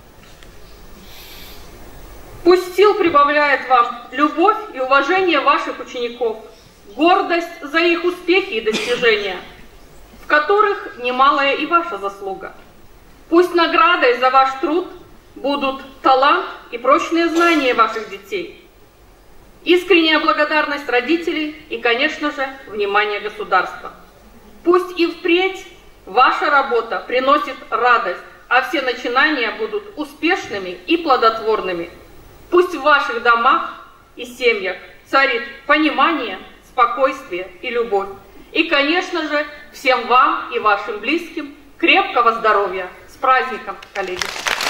Пусть сил прибавляет вам любовь и уважение ваших учеников, гордость за их успехи и достижения, в которых немалая и ваша заслуга. Пусть наградой за ваш труд будут талант и прочные знания ваших детей, искренняя благодарность родителей и, конечно же, внимание государства. Пусть и впредь ваша работа приносит радость, а все начинания будут успешными и плодотворными. Пусть в ваших домах и семьях царит понимание, спокойствие и любовь. И, конечно же, всем вам и вашим близким крепкого здоровья. С праздником, коллеги!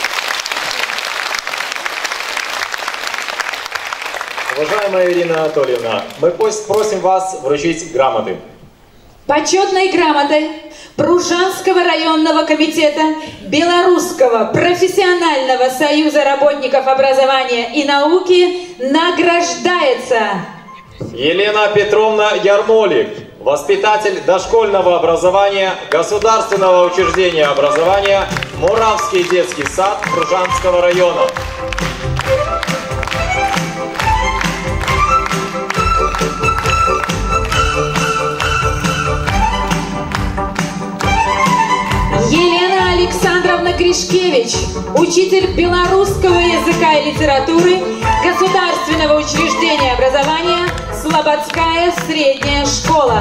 Уважаемая Ирина Анатольевна, мы просим вас вручить грамоты. Почетной грамотой Пружанского районного комитета Белорусского профессионального союза работников образования и науки награждается Елена Петровна Ярмолик, воспитатель дошкольного образования Государственного учреждения образования Муравский детский сад Пружанского района. Елена Александровна Гришкевич, учитель белорусского языка и литературы Государственного учреждения образования Слободская средняя школа.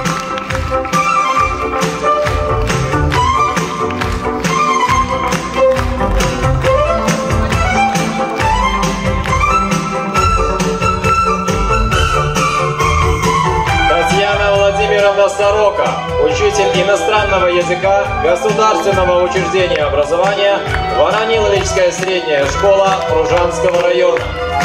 Татьяна Владимировна Сорока, учитель иностранного языка Государственного учреждения образования Ворониловичская средняя школа Пружанского района.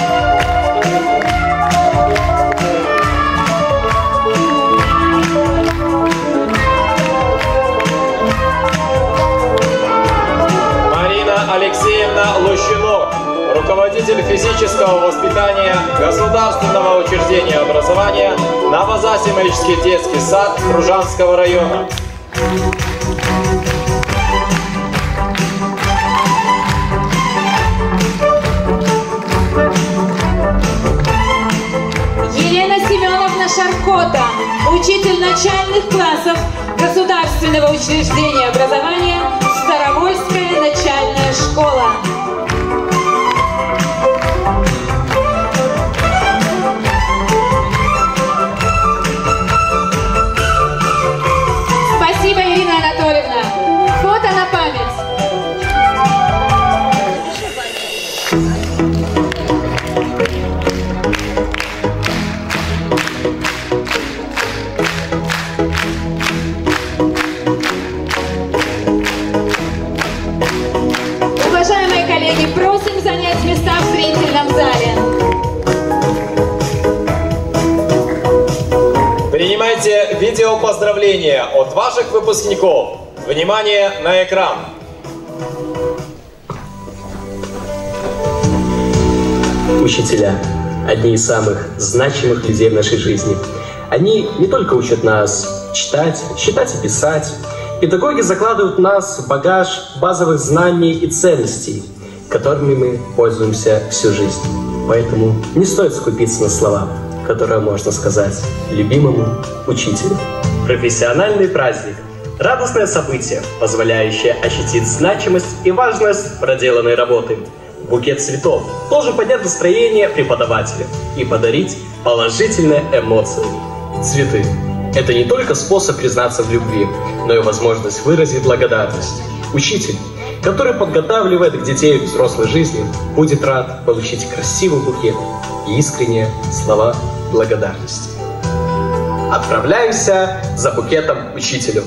Марина Алексеевна Лущинок, руководитель физического воспитания Государственного учреждения образования Новозасимовичский детский сад Пружанского района. Елена Семеновна Шаркота, учитель начальных классов Государственного учреждения образования Старовольская начальная школа. Спасибо, Ирина Анатольевна. Фото на память. Уважаемые коллеги, просим занять места в зрительном зале. Принимайте видео поздравления от ваших выпускников. Внимание на экран. Учителя – одни из самых значимых людей в нашей жизни. Они не только учат нас читать, считать и писать. Педагоги закладывают в нас в багаж базовых знаний и ценностей, которыми мы пользуемся всю жизнь. Поэтому не стоит скупиться на слова, которые можно сказать любимому учителю. Профессиональный праздник – радостное событие, позволяющее ощутить значимость и важность проделанной работы. Букет цветов должен поднять настроение преподавателя и подарить положительные эмоции. Цветы – это не только способ признаться в любви, но и возможность выразить благодарность. Учитель, который подготавливает к детей взрослой жизни, будет рад получить красивый букет и искренние слова благодарности. Отправляемся за букетом учителю.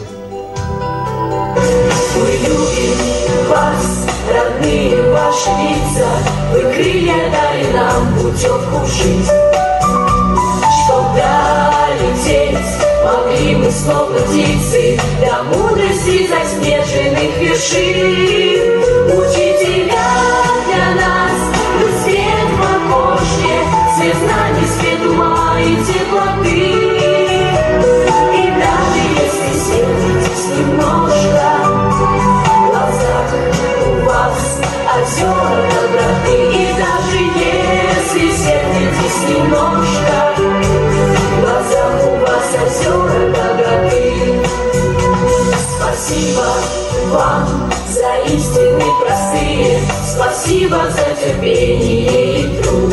Мы любим вас, родные ваши лица, вы крылья дали нам путевку в жизнь. Чтоб долететь могли мы словно птицы до мудрости заснеженных вершин. Учителя для нас, вы свет в окошке, свет знаний, свет ума и теплоты. И даже если светитесь немножко, в глазах у вас озера доброты. И даже если светитесь немножко, в глазах у вас озера доброты. Спасибо вам за истины простые, спасибо за терпение и труд.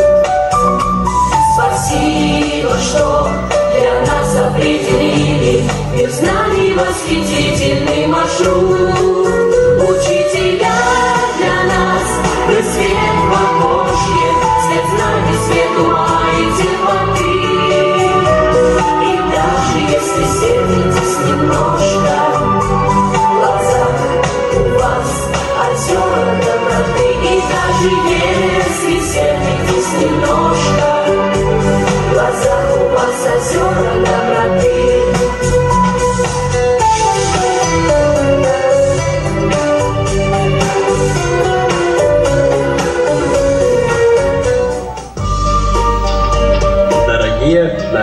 Спасибо, что для нас определили мир знаний восхитительный маршрут. Учителя для нас, вы свет в окошке, свет знаний, свет ума и теплоты. И даже если светитесь немножко, в глазах у вас озера доброты. И даже если светитесь немножко, в глазах у вас озера доброты.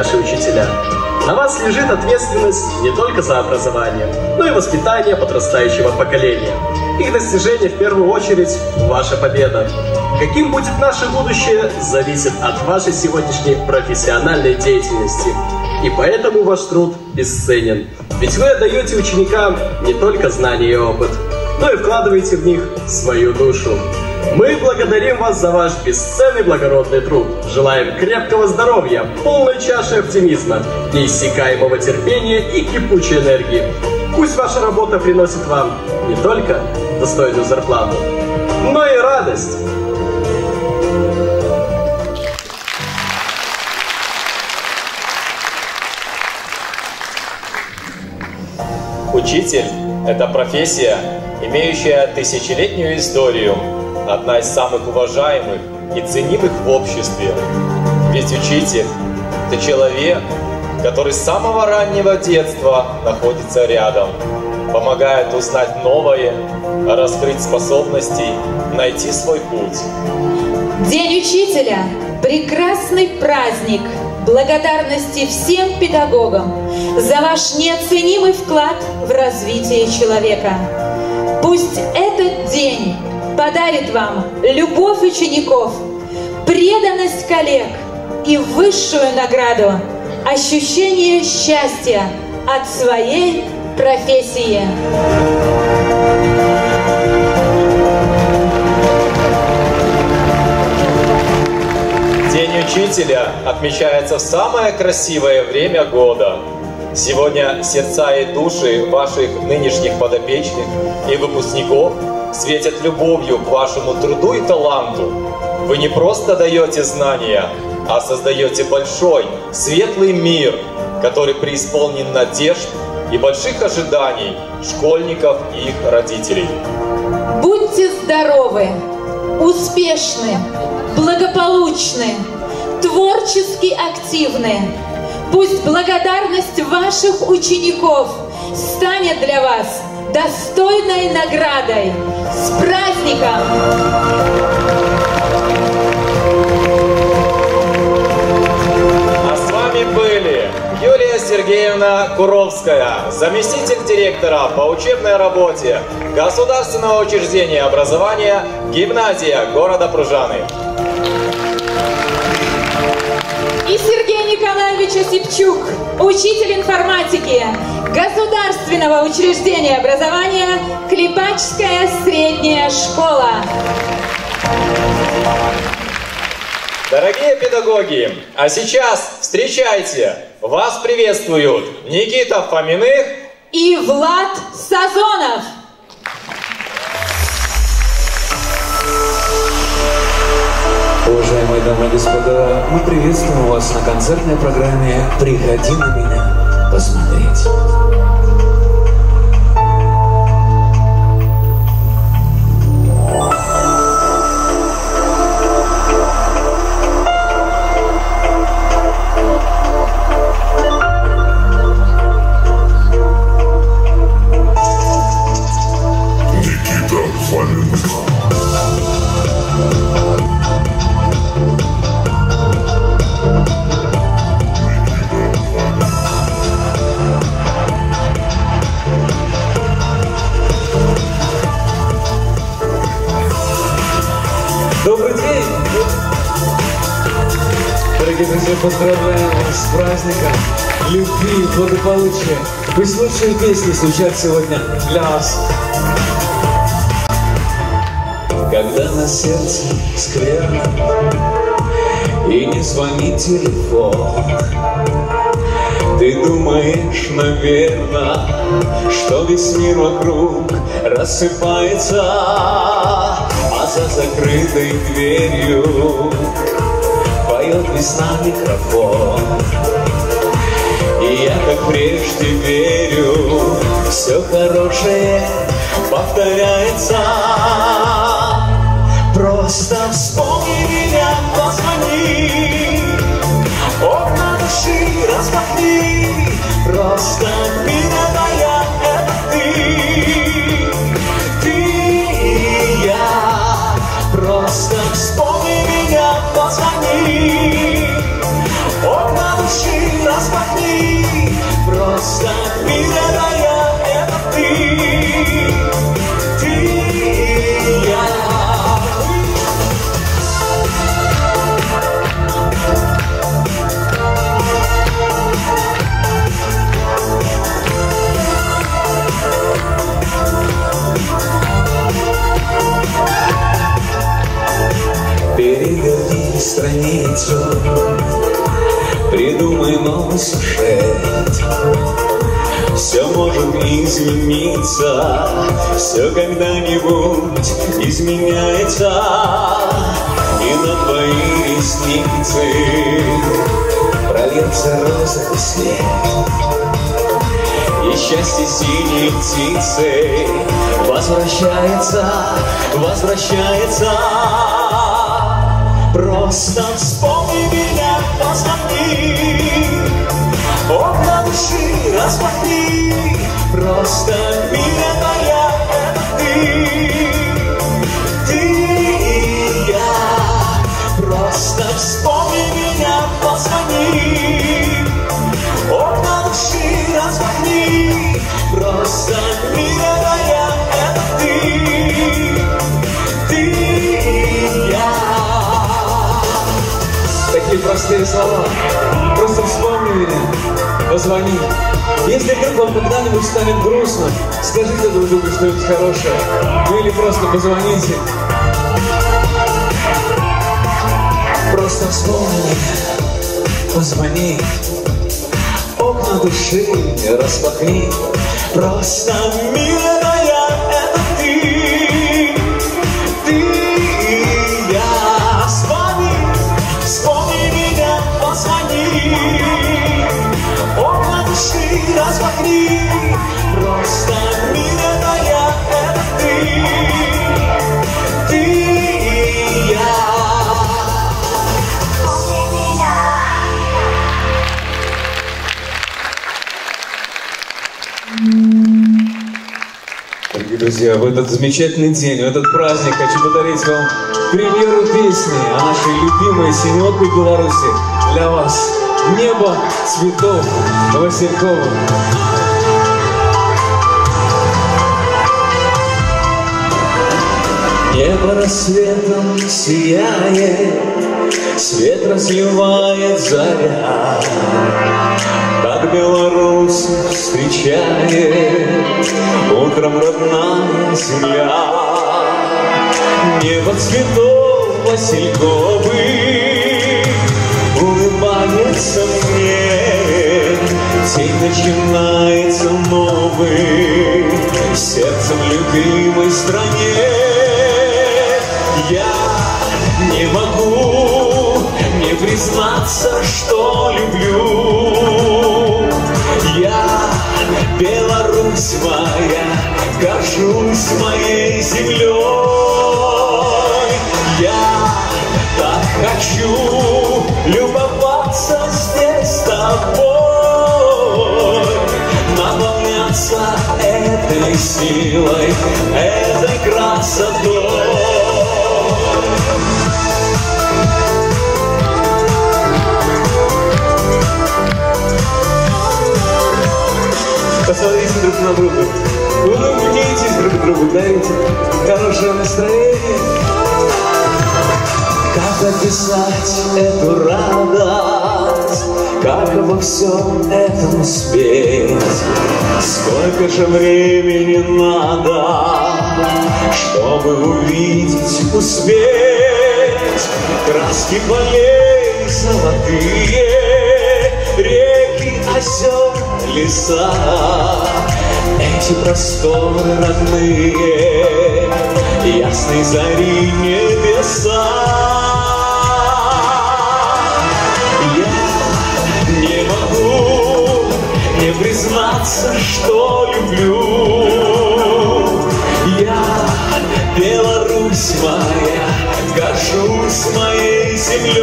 наши учителя. На вас лежит ответственность не только за образование, но и воспитание подрастающего поколения. Их достижение в первую очередь ваша победа. Каким будет наше будущее, зависит от вашей сегодняшней профессиональной деятельности. И поэтому ваш труд бесценен. Ведь вы отдаете ученикам не только знания и опыт, но и вкладываете в них свою душу. Мы благодарим вас за ваш бесценный благородный труд. Желаем крепкого здоровья, полной чаши оптимизма, неиссякаемого терпения и кипучей энергии. Пусть ваша работа приносит вам не только достойную зарплату, но и радость. Учитель – это профессия, имеющая тысячелетнюю историю, одна из самых уважаемых и ценимых в обществе. Ведь учитель – это человек, который с самого раннего детства находится рядом, помогает узнать новое, раскрыть способности, найти свой путь. День учителя – прекрасный праздник благодарности всем педагогам за ваш неоценимый вклад в развитие человека. Пусть этот день подарит вам любовь учеников, преданность коллег и высшую награду – ощущение счастья от своей профессии. День учителя отмечается в самое красивое время года. Сегодня сердца и души ваших нынешних подопечных и выпускников светят любовью к вашему труду и таланту. Вы не просто даете знания, а создаете большой, светлый мир, который преисполнен надежд и больших ожиданий школьников и их родителей. Будьте здоровы, успешны, благополучны, творчески активны. Пусть благодарность ваших учеников станет для вас достойной наградой. С праздником! А с вами были Юлия Сергеевна Куровская, заместитель директора по учебной работе Государственного учреждения образования «Гимназия» города Пружаны. И Сергей Николаевич Осипчук, учитель информатики Государственного учреждения образования Клепачская средняя школа. Дорогие педагоги, а сейчас встречайте, вас приветствуют Никита Фоминых и Влад Сазонов. Уважаемые дамы и господа, мы приветствуем вас на концертной программе «Приходи на меня посмотреть». Добрый день! Дорогие друзья, поздравляем вас с праздником любви, благополучия. Пусть лучшие песни звучат сегодня для вас. Когда на сердце скверно и не звонит телефон, ты думаешь, наверно, что весь мир вокруг рассыпается, а за закрытой дверью поет весна микрофон. И я, как прежде, верю, все хорошее повторяется. Просто вспомни меня, позвони, окна души распахни. Просто меня моя, это ты и я. Просто вспомни меня, позвони, окна души Переверни страницу, придумай новый сюжет. Все может измениться, все когда-нибудь изменяется. И на твои ресницы прольется розовый свет. И счастье синей птицы возвращается, возвращается. Просто вспомни меня, позвони, окна души распахни. Просто милая моя, это ты и я. Просто вспомни меня, позвони, окна души распахни. Просто милая моя, это ты и я. Такие простые слова. Просто вспомни меня, позвони. Если вдруг вам когда-нибудь станет грустно, скажите друг другу что-нибудь хорошее. Ну или просто позвоните. Просто вспомни меня, позвони. Окна души распахни. Просто милая моя, это ты и я. Вспомни меня, позвони, окна души распахни. Просто милая моя, это ты и я. Дорогие друзья, в этот замечательный день, в этот праздник хочу подарить вам премьеру песни о нашей любимой синеокой Беларуси для вас. «Небо цветов» Василькова. Небо рассветом сияет, свет разливает заря. Так Беларусь встречает утром родная земля. Небо цветов васильковых улыбается мне. День начинается новый в сердцем любимой стране. Я не могу не признаться, что люблю. Я, Беларусь моя, горжусь моей землей. Я так хочу любоваться здесь с тобой, наполняться этой силой, этой красотой. Посмотрите друг на друга, улыбнитесь друг другу, дарите хорошее настроение. Как описать эту радость, как обо всем этом успеть? Сколько же времени надо, чтобы увидеть, успеть? Краски полей золотые, реки, озер, леса, эти просторы родные, ясной зари небеса. Я не могу не признаться, что люблю. Я, Беларусь моя, горжусь моей землей.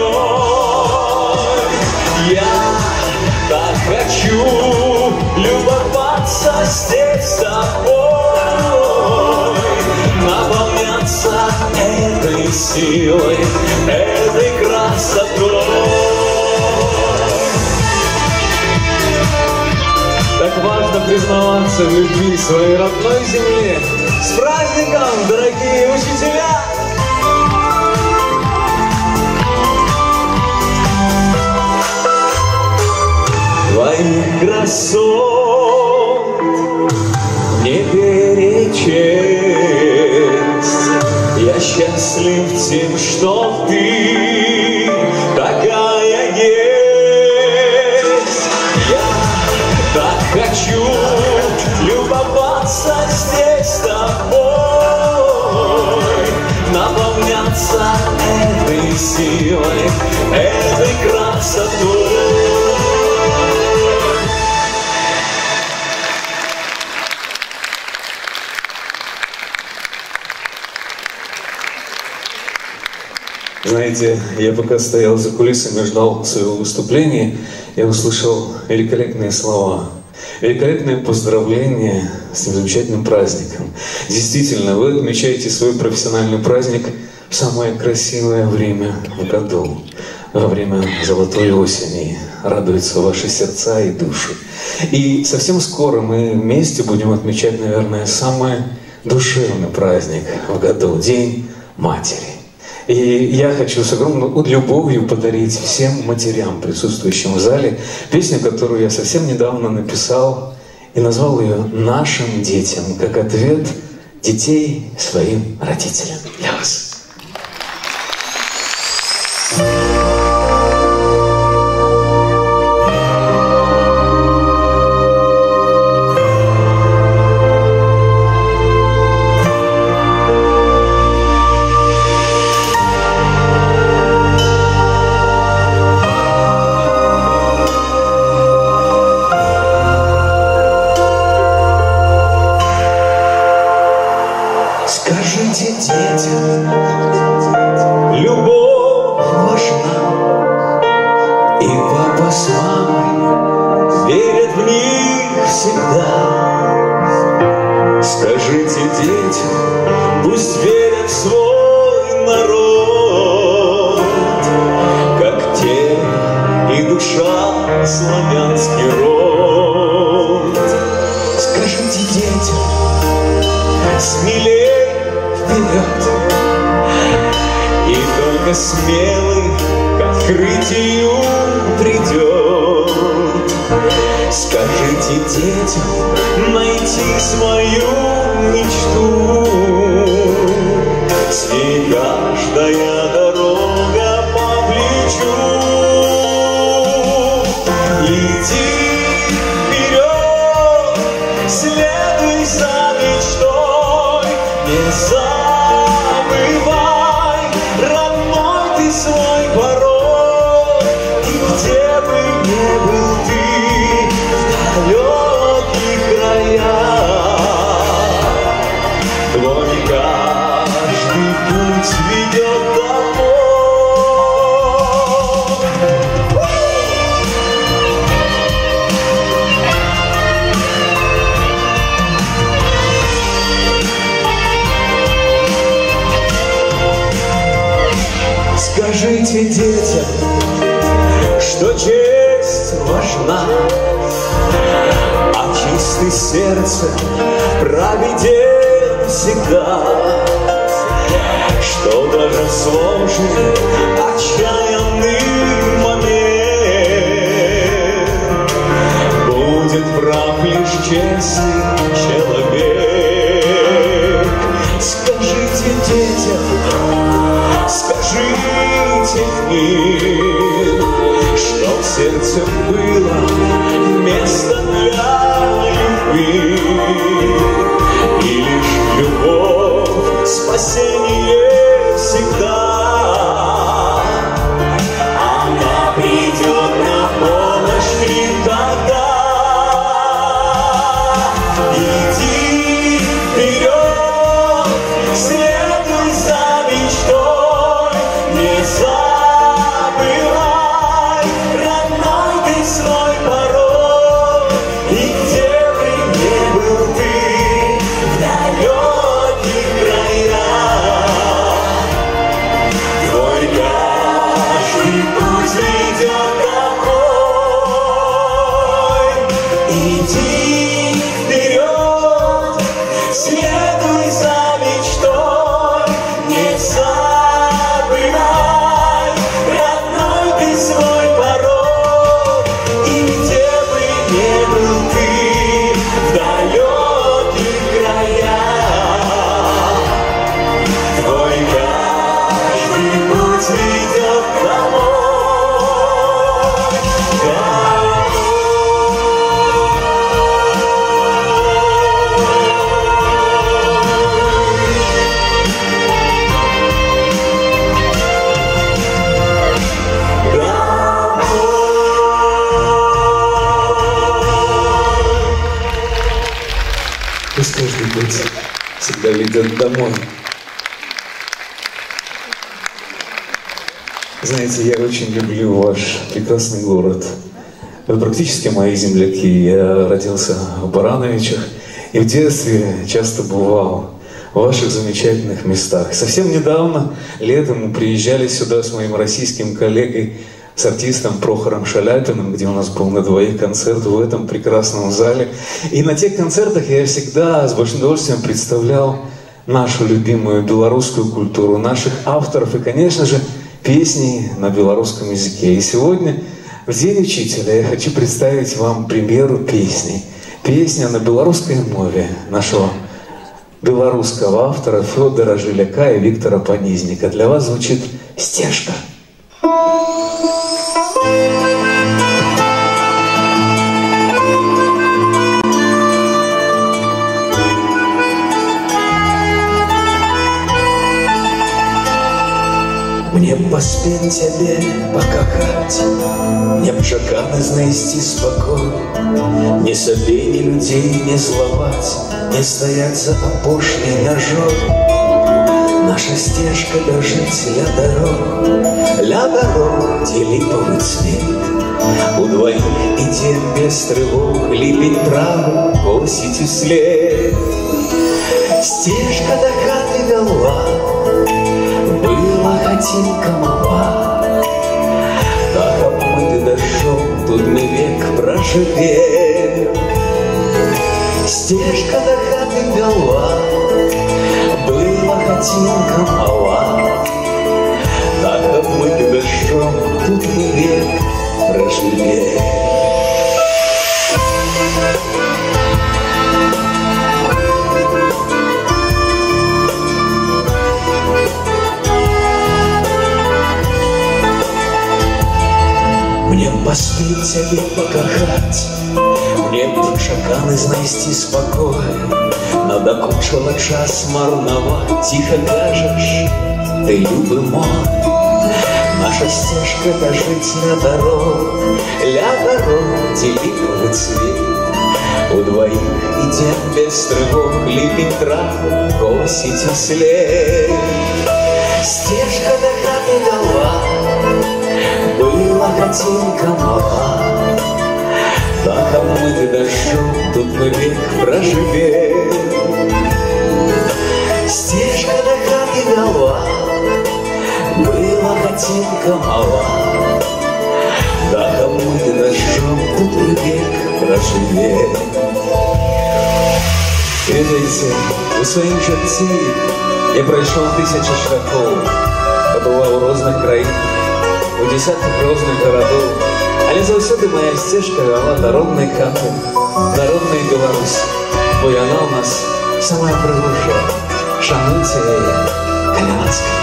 Я так хочу любоваться здесь с тобой, наполняться этой силой, этой красотой. Так важно признаваться в любви своей родной земле. С праздником, дорогие учителя! Твоих красот не перечесть. Я счастлив тем, что ты такая есть. Я так хочу любоваться здесь тобой, наполняться этой силой, этой красотой. Знаете, я пока стоял за кулисами, ждал своего выступления, я услышал великолепные слова, великолепное поздравление с этим замечательным праздником. Действительно, вы отмечаете свой профессиональный праздник в самое красивое время в году, во время золотой осени. Радуются ваши сердца и души. И совсем скоро мы вместе будем отмечать, наверное, самый душевный праздник в году — День матери. И я хочу с огромной любовью подарить всем матерям, присутствующим в зале, песню, которую я совсем недавно написал и назвал ее «Нашим детям», как ответ детей своим родителям. Для вас. Скажите детям, любовь важна, и папа с мамой верят в них всегда. Скажите детям, пусть верят в свой народ, как те и душа славянский род. Скажите детям, смелее вперед, и только смелый к открытию придет. Скажите детям найти свою мечту, с ней каждая дорога по плечу. Иди вперед, следуй за мечтой, не забывай, родной ты, свой порог. И где бы ни был ты, в далеких краях, твой каждый путь ведет домой. Скажите детям, что честь важна, а чистое сердце проведет всегда, что даже в сложный, отчаянный момент будет прав лишь честный человек. Скажите детям, скажите им, что в сердце было место для любви, и лишь любовь спасение всегда. Она придет на помощь и тогда. Иди вперед, следуй за мечтой, не забывай, родной ты, свой домой. Знаете, я очень люблю ваш прекрасный город. Вы практически мои земляки. Я родился в Барановичах и в детстве часто бывал в ваших замечательных местах. Совсем недавно, летом, мы приезжали сюда с моим российским коллегой, с артистом Прохором Шаляпиным, где у нас был на двоих концерт в этом прекрасном зале. И на тех концертах я всегда с большим удовольствием представлял нашу любимую белорусскую культуру, наших авторов и, конечно же, песни на белорусском языке. И сегодня, в День учителя, я хочу представить вам премьеру песни. Песня на белорусской мове нашего белорусского автора Федора Жиляка и Виктора Понизника. Для вас звучит «Стежка». Мне б паспець цябе пакахаць, мне б чаканы знайсці спакой, не сабе, ні людзей не злаваць, не стаяць за апошняй мяжой. Наша сцежка бяжыць ля дарог, дзе ліпавы цвет. Удваіх ідзем без трывог, ліпень траву косіць услед. Сцежка да хаты вяла, была хатинка мала, так обмыты дождем, тут мы век проживем. Стежка до хаты вела, была хатинка мала, так обмыты дождем, тут мы век проживем. Мне б паспець цябе пакахаць, мне б чаканы знайсці спакой. Надакучыла час марнаваць, ціха кажаш, ты любы мой. Наша сцежка бяжыць ля дарог, дзе ліпавы цвет. Удваіх ідзем без трывог, ліпень траву косіць услед. Сцежка да хаты вяла, была хатинка мала, так обмыты дождем, тут мы век проживем. Стежка до хаты вела, была хатинка мала, так обмыты дождем, тут мы век проживем. Ведаеце, у сваім жыцці я прайшоў тысячы шляхоў, пабываў у розных краінах, у десятках розных гарадоў, але заўсёды моя сцежка вяла да роднай хаты, да роднай Беларусі, бо яна ў нас самая прыгожая. Шануйце яе, каля-ласка.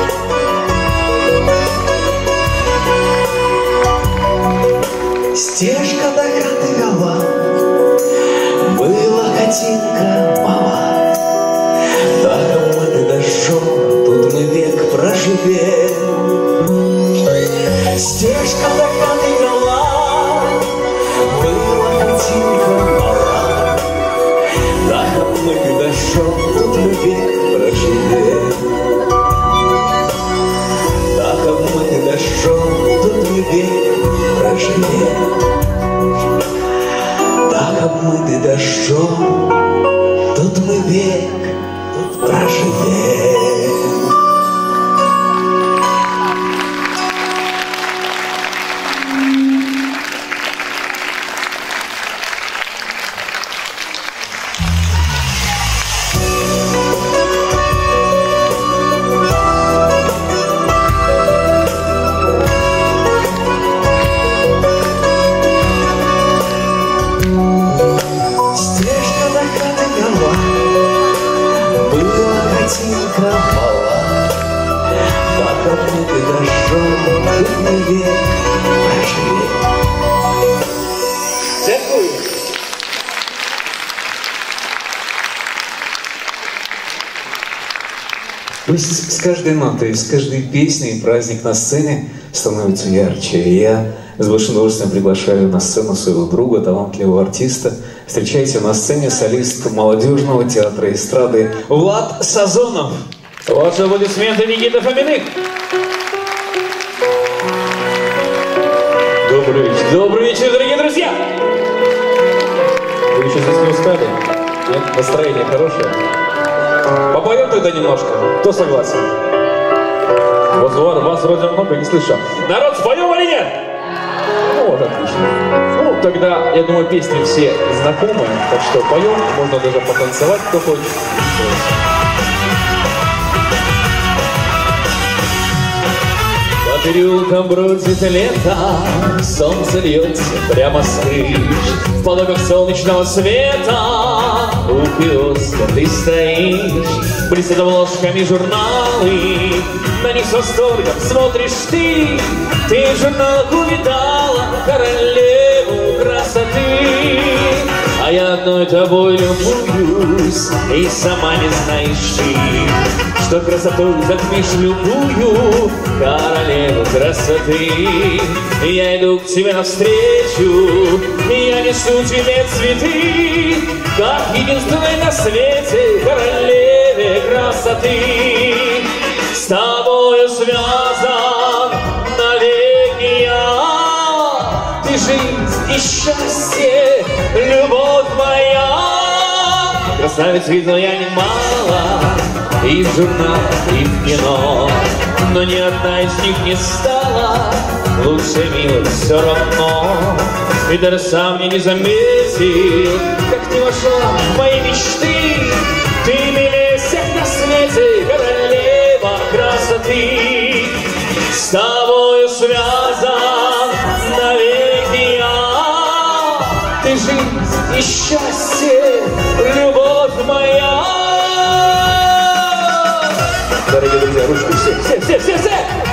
Стежка до хаты вела, была хатинка мала, так обмыты дождем, тут мы век проживем. Стежка до хаты вела, была хатинка мала, так обмыты дождем, тут мы век проживем. Так обмыты дождем, тут мы век проживем. Так обмыты дождем, тут мы век проживем. С каждой нотой, с каждой песней праздник на сцене становится ярче. И я с большим удовольствием приглашаю на сцену своего друга, талантливого артиста Встречайте на сцене солист молодежного театра эстрады Влад Сазонов. Ваши аплодисменты, Никита Фоминых. Добрый вечер, дорогие друзья! Вы еще здесь не устали? Нет? Настроение хорошее? Попоем тогда немножко. Кто согласен? Вот вас вроде много, не слышу. Народ, споем или нет? Ну вот, отлично. Ну, тогда, я думаю, песни все знакомые, так что поем, можно даже потанцевать, кто хочет. По переулкам бродит лето, солнце льется прямо с крыш. В потоках солнечного света у киоска ты стоишь. Блестят обложками журналы, на них с восторгом смотришь ты. Ты в журналах увидала королеву красоты. А я одной тобой любуюсь, и сама не знаешь ты, что красотой затмишь любую королеву красоты. Я иду к тебе навстречу, я несу тебе цветы, как единственной на свете королеве красоты. С тобою связан навеки я, ты жизнь и счастье, любовь моя. Красавиц видно я немало, и в журналах, и в кино, но ни одна из них не стала лучше, милой, все равно. И даже сам я не заметил, как ты вошла в мои мечты. Ты милее всех на свете, королева красоты. С тобою связан навеки я, ты жизнь и счастье, любовь моя. Дорогие друзья, ручку все!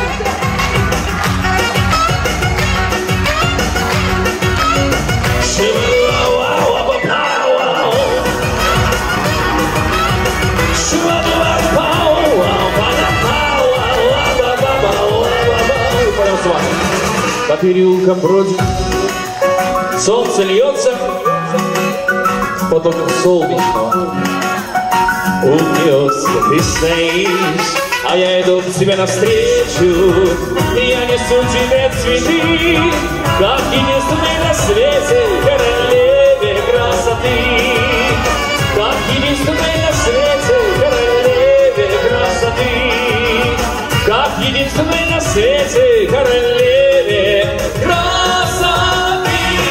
По переулкам бродит, солнце льется в потоках солнечного. У киоска ты стоишь, а я иду к тебе навстречу. Я несу тебе цветы, как единственной на свете королеве красоты. Как единственной на свете королеве красоты. Как единственной на свете королеве красоты.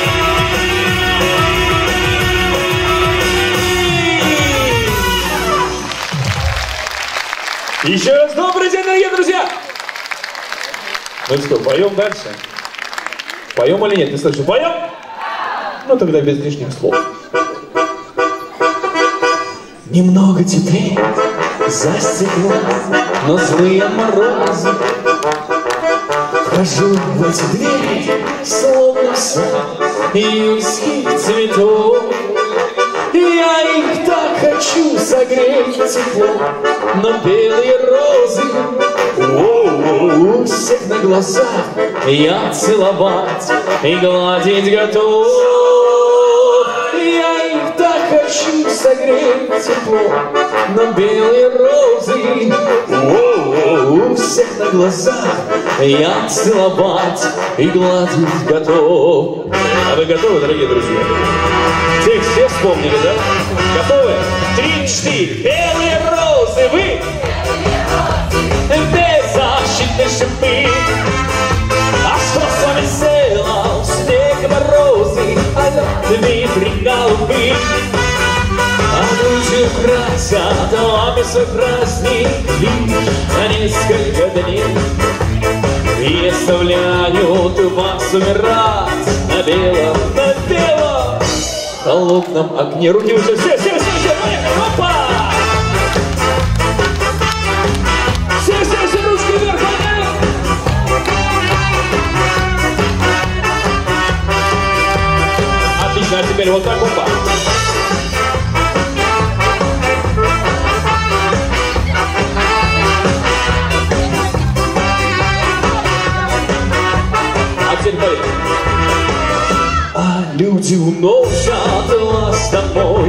Еще раз добрый день, дорогие друзья! Ну что, поем дальше? Поем или нет? Не слышу. Поем? Ну тогда без лишних слов. Немного теплее за стеклом, но злые морозы. Вхожу в эти двери, словно в сад июльских цветов. Я их так хочу согреть теплом, но белые розы у всех на глазах я целовать и гладить готов. Я их так хочу согреть теплом, но белые розы у всех на глазах я целовать и гладить готов. А вы готовы, дорогие друзья? Все вспомнили, да? Готовы? 3-4. Белые розы, вы! Беззащитные шипы. А что с вами сделал снег морозы? А лед Дмитрий голубы. А люди красят вами свой праздник лишь на несколько дней. И оставляют вас умирать на белом холодном окне. Руки выше, все, поехали, опа! Все, ручки вверх, поехали! Отлично, а теперь вот так, опа! А теперь поехали! А люди уносят вас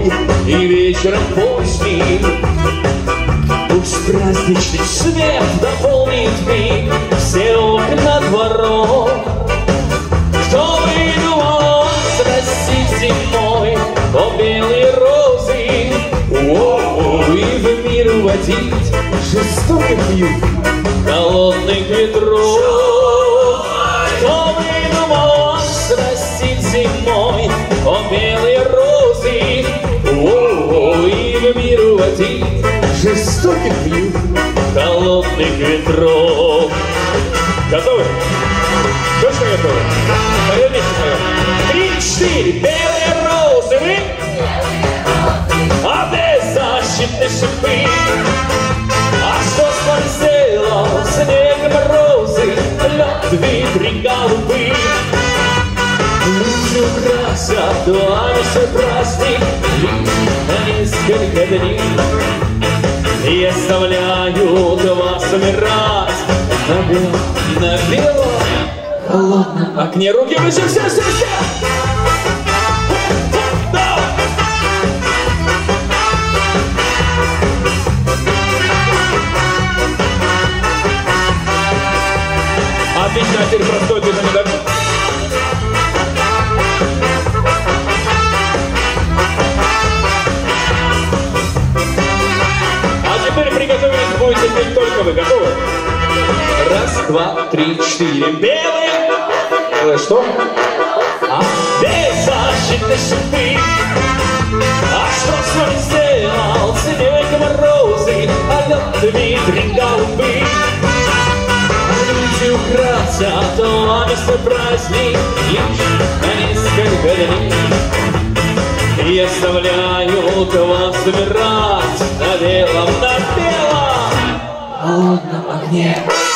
зимой и вечером поздним. Пусть праздничный свет наполнит миг все окна дворов. Кто выдумал срастить зимой о белые розы, и в мир уводить жестоких юг, холодных ветров. Кто выдумал срастить зимой о белые розы, и в мир уводить жестоких юг, холодных ветров. Готовы? Точно готовы? Поверните мое. 3, 4, белые розы, вы? А беззащитные шипы. А что с вами сделал снег морозы, лед, ветры, голубы? Люди украсят вами свой праздник на несколько дней и оставляют вас умирать на белом холодном окне. Руки выше, все! Отлично, а теперь простой движение, да? А теперь приготовились будете петь только вы. Готовы? 1, 2, 3, 4. Белые. Белые что? Беззащитные шипы. А что с вами сделал снег морозы, а лед, ветры, голубы? Люди украсят вами свой праздник лишь на несколько дней и оставляют вас умирать на белом холодном огне.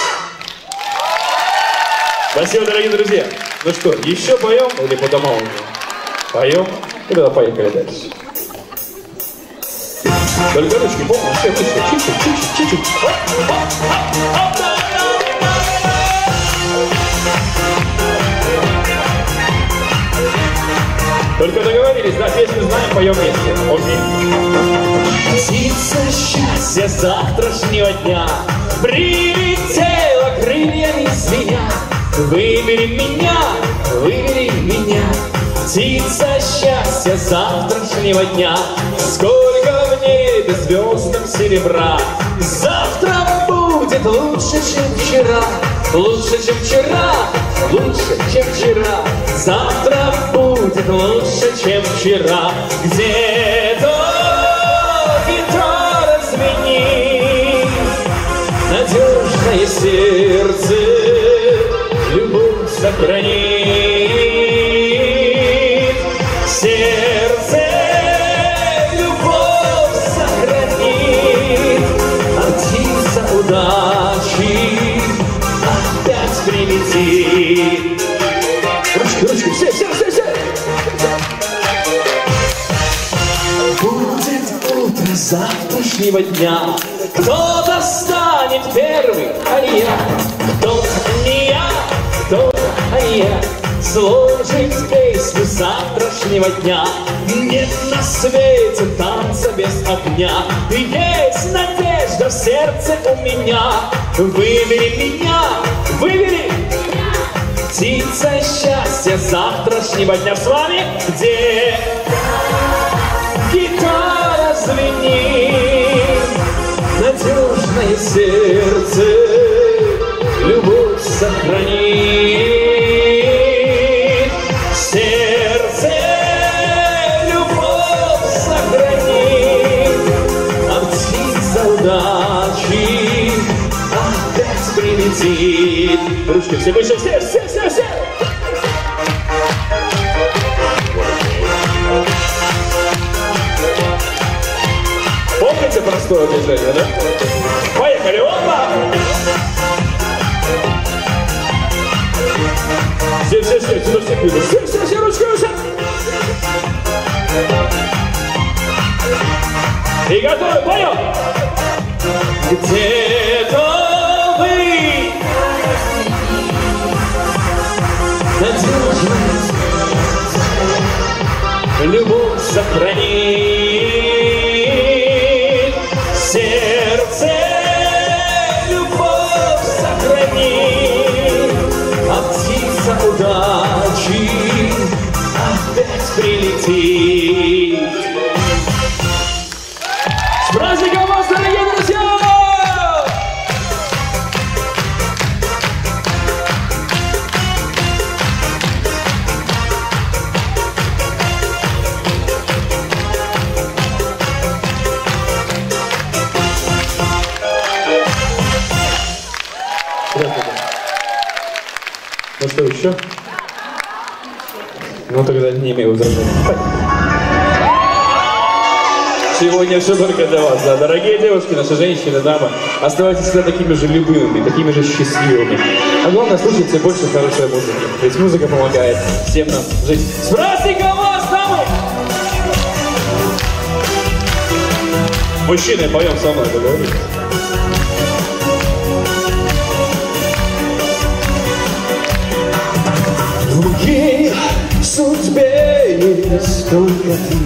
Спасибо, дорогие друзья. Ну что, еще поем или по домам? Поем? И тогда поехали дальше. Только ручки помню, все выше, чуть-чуть. Только договорились, да, песню знаем, поем вместе. Окей. Птица счастья завтрашнего дня прилетела крыльями звеня. Выбери меня, птица счастья завтрашнего дня. Сколько в небе звездам серебра, завтра будет лучше, чем вчера. Лучше, чем вчера, завтра будет лучше, чем вчера. Где-то гитара звенит, надежное сердце любовь сохранит. Сердце любовь сохранит, а птица удачи опять прилетит. Ручки, все. Будет утро завтрашнего дня, кто-то станет первый, а не я. Кто-то не я, кто-то, а не я. Сложить песню завтрашнего дня. Нет на свете танца без огня. Есть надежда в сердце у меня. Выбери меня, выбери. Птица счастья завтрашнего дня с вами. Где гитара звенит, надежное сердце любовь сохранит. Сердце любовь сохранит, а птица удачи опять прилетит. Ручки все выше, все. Помните простое движение, да? Поехали, опа! Все, сюда все пили. Все, ручки уже. И готовы, поем! Где-то вы надежность любовь сохранит. летит. С праздником вас, дорогие друзья! Ну что, еще? Ну тогда не имею возражений. Сегодня все только для вас, да. Дорогие девушки, наши женщины, дамы, оставайтесь всегда такими же любимыми, такими же счастливыми. А главное, слушайте больше хорошей музыки. Ведь музыка помогает всем нам жить. С праздником вас, дамы! Мужчины, поем со мной, договорились? В моей судьбе есть только ты.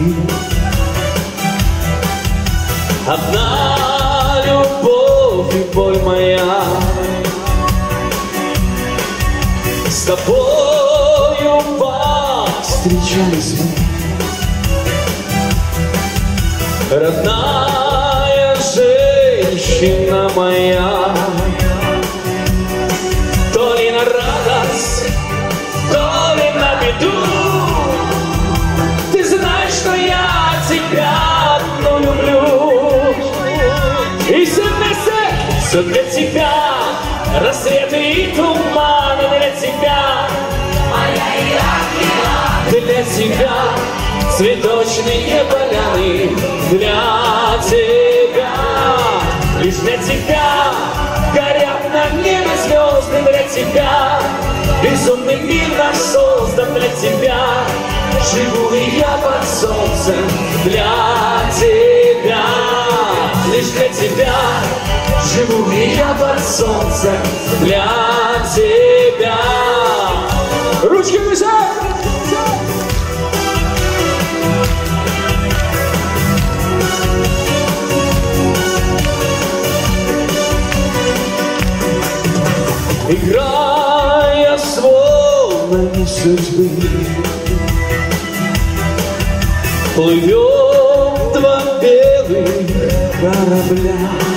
Одна любовь и боль моя. С тобою повстречались мы. Родная женщина моя. То ли на радость, то ли на беду. Ты знаешь, что я тебя одну люблю. И все вместе, все для тебя. Рассветы и туманы для тебя. Моя океан. Для тебя цветочные поляны. Для тебя, лишь для тебя. Горят на небе звезды для тебя. Безумный мир наш создан для тебя. Живу и я под солнцем для тебя. Лишь для тебя. Живу и я под солнцем для тебя. Ручки вниз! Играя с волнами судьбы, плывем два белых корабля.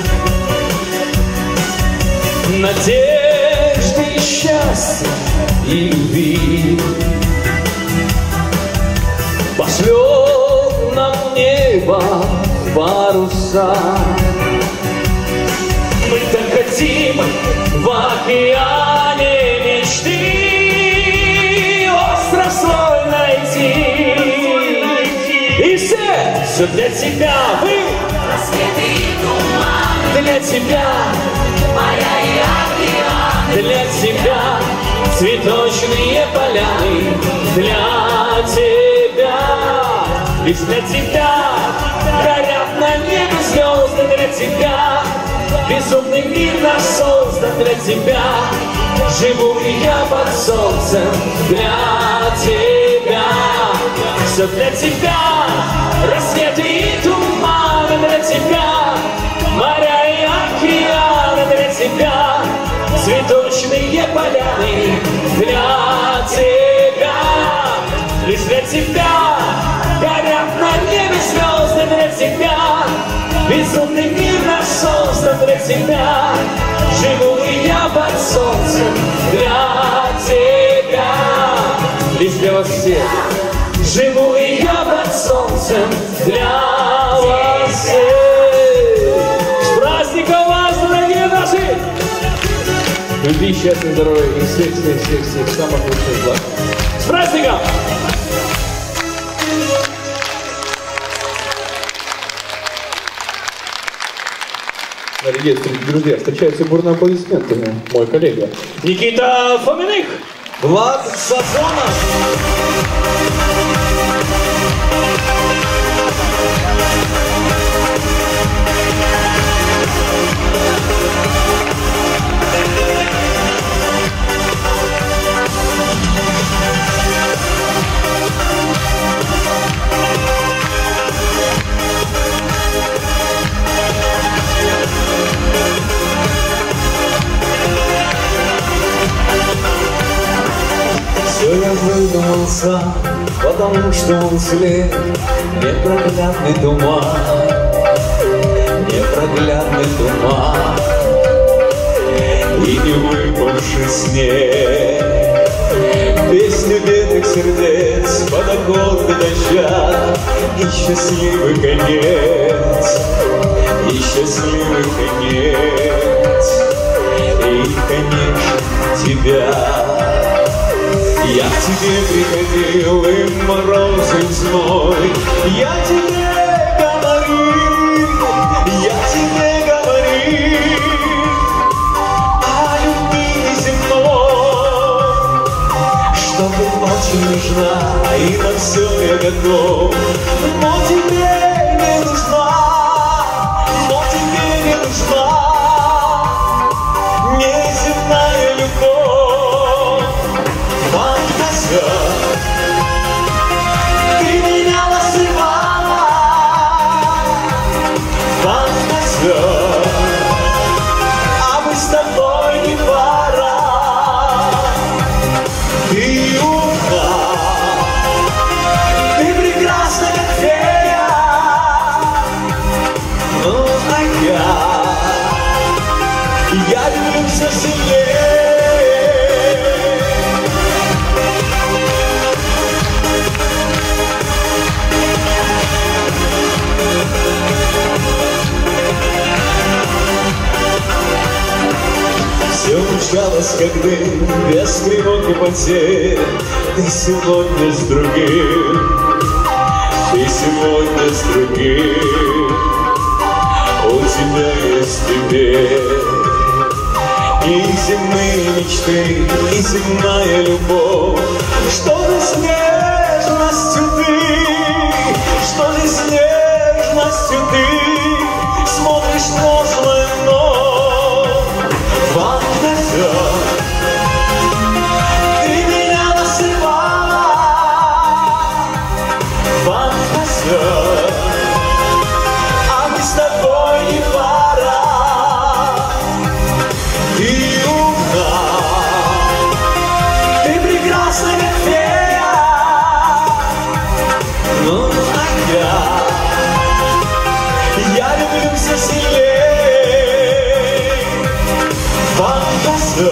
Надежды, счастья и любви. Пошлет нам небо паруса. Мы так хотим в океане мечты остров свой найти. И все для тебя, вы, рассветы и туманы, для тебя, моя и океан, для тебя, цветочные поляны, для тебя, лишь для тебя, горят на небе звезды для тебя. Безумный мир наш создан для тебя. Живу и я под солнцем для тебя. Все для тебя. Рассветы и туманы для тебя. Моря и океаны для тебя. Цветочные поляны для тебя. Лишь для тебя. Горят на небе звезды для тебя. Безумный мир наш создан для тебя. Живу и я под солнцем для тебя. Лишь для вас всех. Живу и я под солнцем для вас всех. С праздником вас, дорогие наши! Любви, счастья, здоровья и всех самых лучших благ. С праздником! Дорогие друзья, встречаются бурными аплодисментами мой коллега Никита Фоминых, Влад Сазонов. я выдумал сам, потому что он след, непроглядный туман, непроглядный туман и не выпавший снег. Песню бедных сердец под аккорды дождя и счастливый конец, и счастливый конец, и, конечно, тебя. Я к тебе приходил, и мороз, и зной, я тебе говорил, я тебе говорил о любви неземной, что ты очень нужна, и на все я готов, но тебе не нужна, но тебе не нужна неземная любовь. Фантазия, ты меня ласкала, фантазия, а мы с тобой не пара. Ты умна, ты прекрасна, как фея, ну а я люблю все сильнее. Все мчалось, как дым, без тревог и потерь. Ты сегодня с другим, ты сегодня с другим. У тебя есть теперь и земные мечты, и земная любовь. Что же с нежностью ты, что же с нежностью ты смотришь в прошлое вновь. Фантазия, ты меня насыпала, фантазия, а мы с тобой не пара. Ты умна, ты прекрасна, как фея, ну а я люблю все сильнее. Фантазия,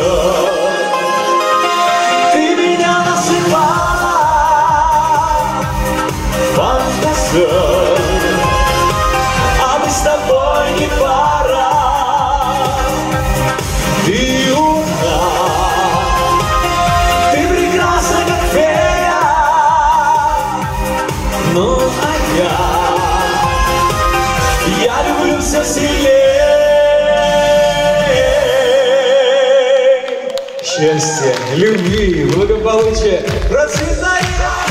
ты меня насыпала, фантазия, а мы с тобой не пара. Ты умна, ты прекрасна, как фея, ну а я люблю все сильнее. Счастья, любви, благополучия, процветания!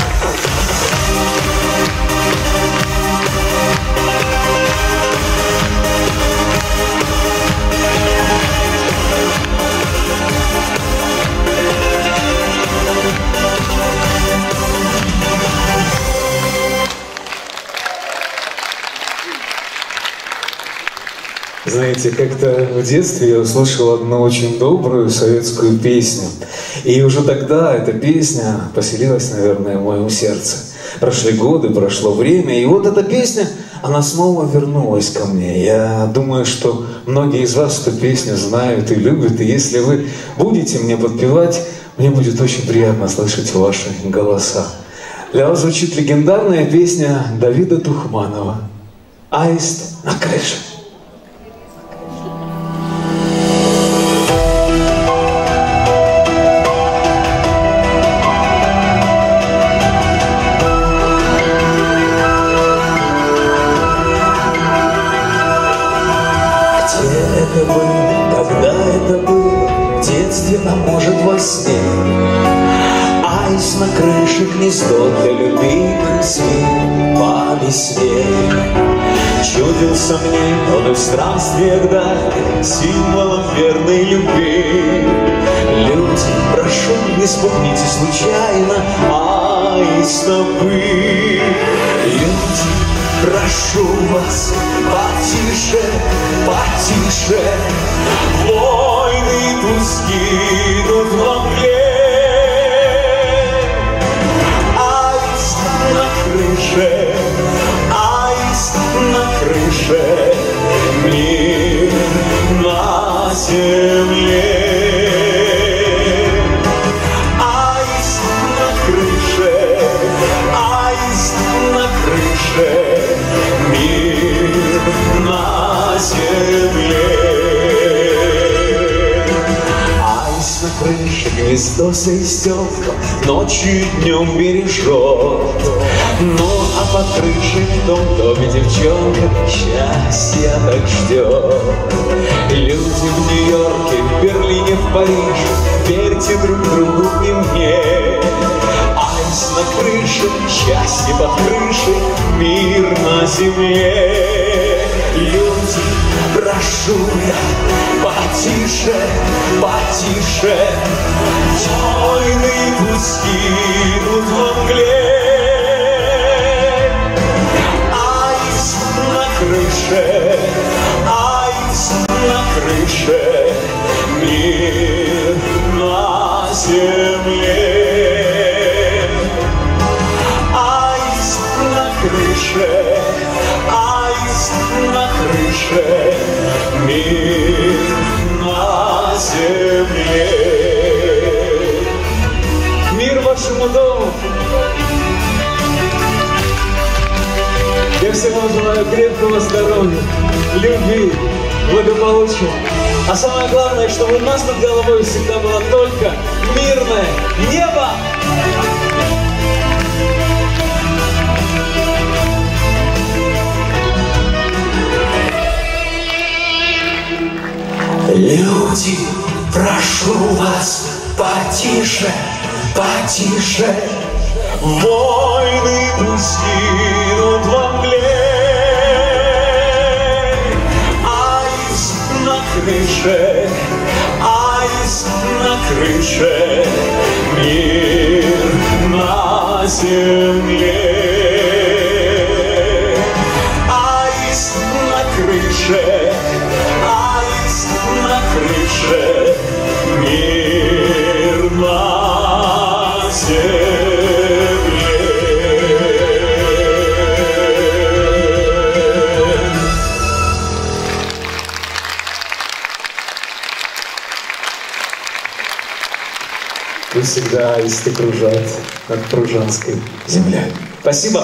Знаете, как-то в детстве я услышал одну очень добрую советскую песню. И уже тогда эта песня поселилась, наверное, в моем сердце. Прошли годы, прошло время, и вот эта песня, она снова вернулась ко мне. Я думаю, что многие из вас эту песню знают и любят, и если вы будете мне подпевать, мне будет очень приятно слышать ваши голоса. Для вас звучит легендарная песня Давида Тухманова «Аист на крыше». А может во сне аист на крыше, гнездо для любимых СМИ по весне. Чудился мне он и в странствиях дальних символом верной любви. Люди, прошу, не спугните случайно аиста вы. Люди, прошу вас, потише, потише, войны пусть гинут во мгле. Христос издевка ночью и днем бережет. Ну, а под крышей в том доме девчонка счастья так ждет. Люди в Нью-Йорке, в Берлине, в Париже, верьте друг другу и мне. Айс на крыше, счастье под крышей, мир на земле. Люди, прошу я, потише, потише, войны пусть гинут во мгле. Айс на крыше, айс на крыше, мир на земле. Айс на крыше, айс на крыше, мир на земле. Мир вашему дому. Я всем вам желаю крепкого здоровья, любви, благополучия. А самое главное, чтобы у нас над головой всегда было только мирное небо. Люди, прошу вас, потише, потише, войны пусть гинут во мгле. Айс на крыше, айс на крыше, мир на земле. Айс на крыше, айс на крыше, мир на земле. Вы всегда аисты кружат над Пружанской землей. Спасибо.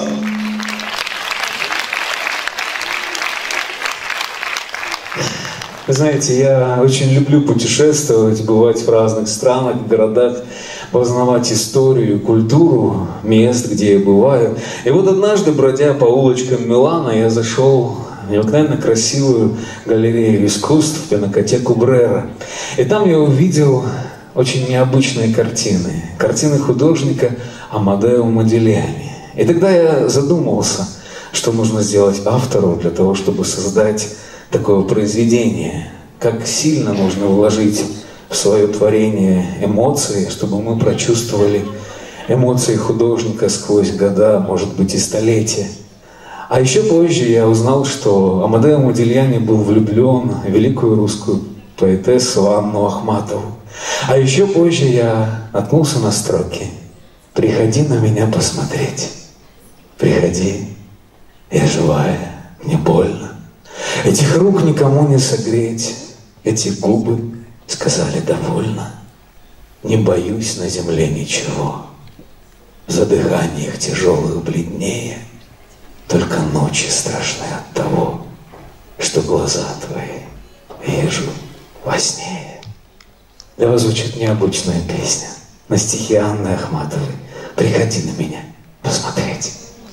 Вы знаете, я очень люблю путешествовать, бывать в разных странах, городах, познавать историю, культуру мест, где я бываю. И вот однажды, бродя по улочкам Милана, я зашел в необыкновенно красивую галерею искусств, пинакотеку Брера. И там я увидел очень необычные картины. Картины художника Амадео Модильяни. И тогда я задумался, что нужно сделать автору для того, чтобы создать такое произведение, как сильно нужно вложить в свое творение эмоции, чтобы мы прочувствовали эмоции художника сквозь года, может быть, и столетия. А еще позже я узнал, что Амадео Модильяни был влюблен в великую русскую поэтессу Анну Ахматову. А еще позже я наткнулся на строки: «Приходи на меня посмотреть, приходи, я живая, мне больно. Этих рук никому не согреть, эти губы сказали довольно. Не боюсь на земле ничего, за дыханиях тяжелых бледнее, только ночи страшны от того, что глаза твои вижу во сне». Для вас звучит необычная песня на стихи Анны Ахматовой. «Приходи на меня посмотреть».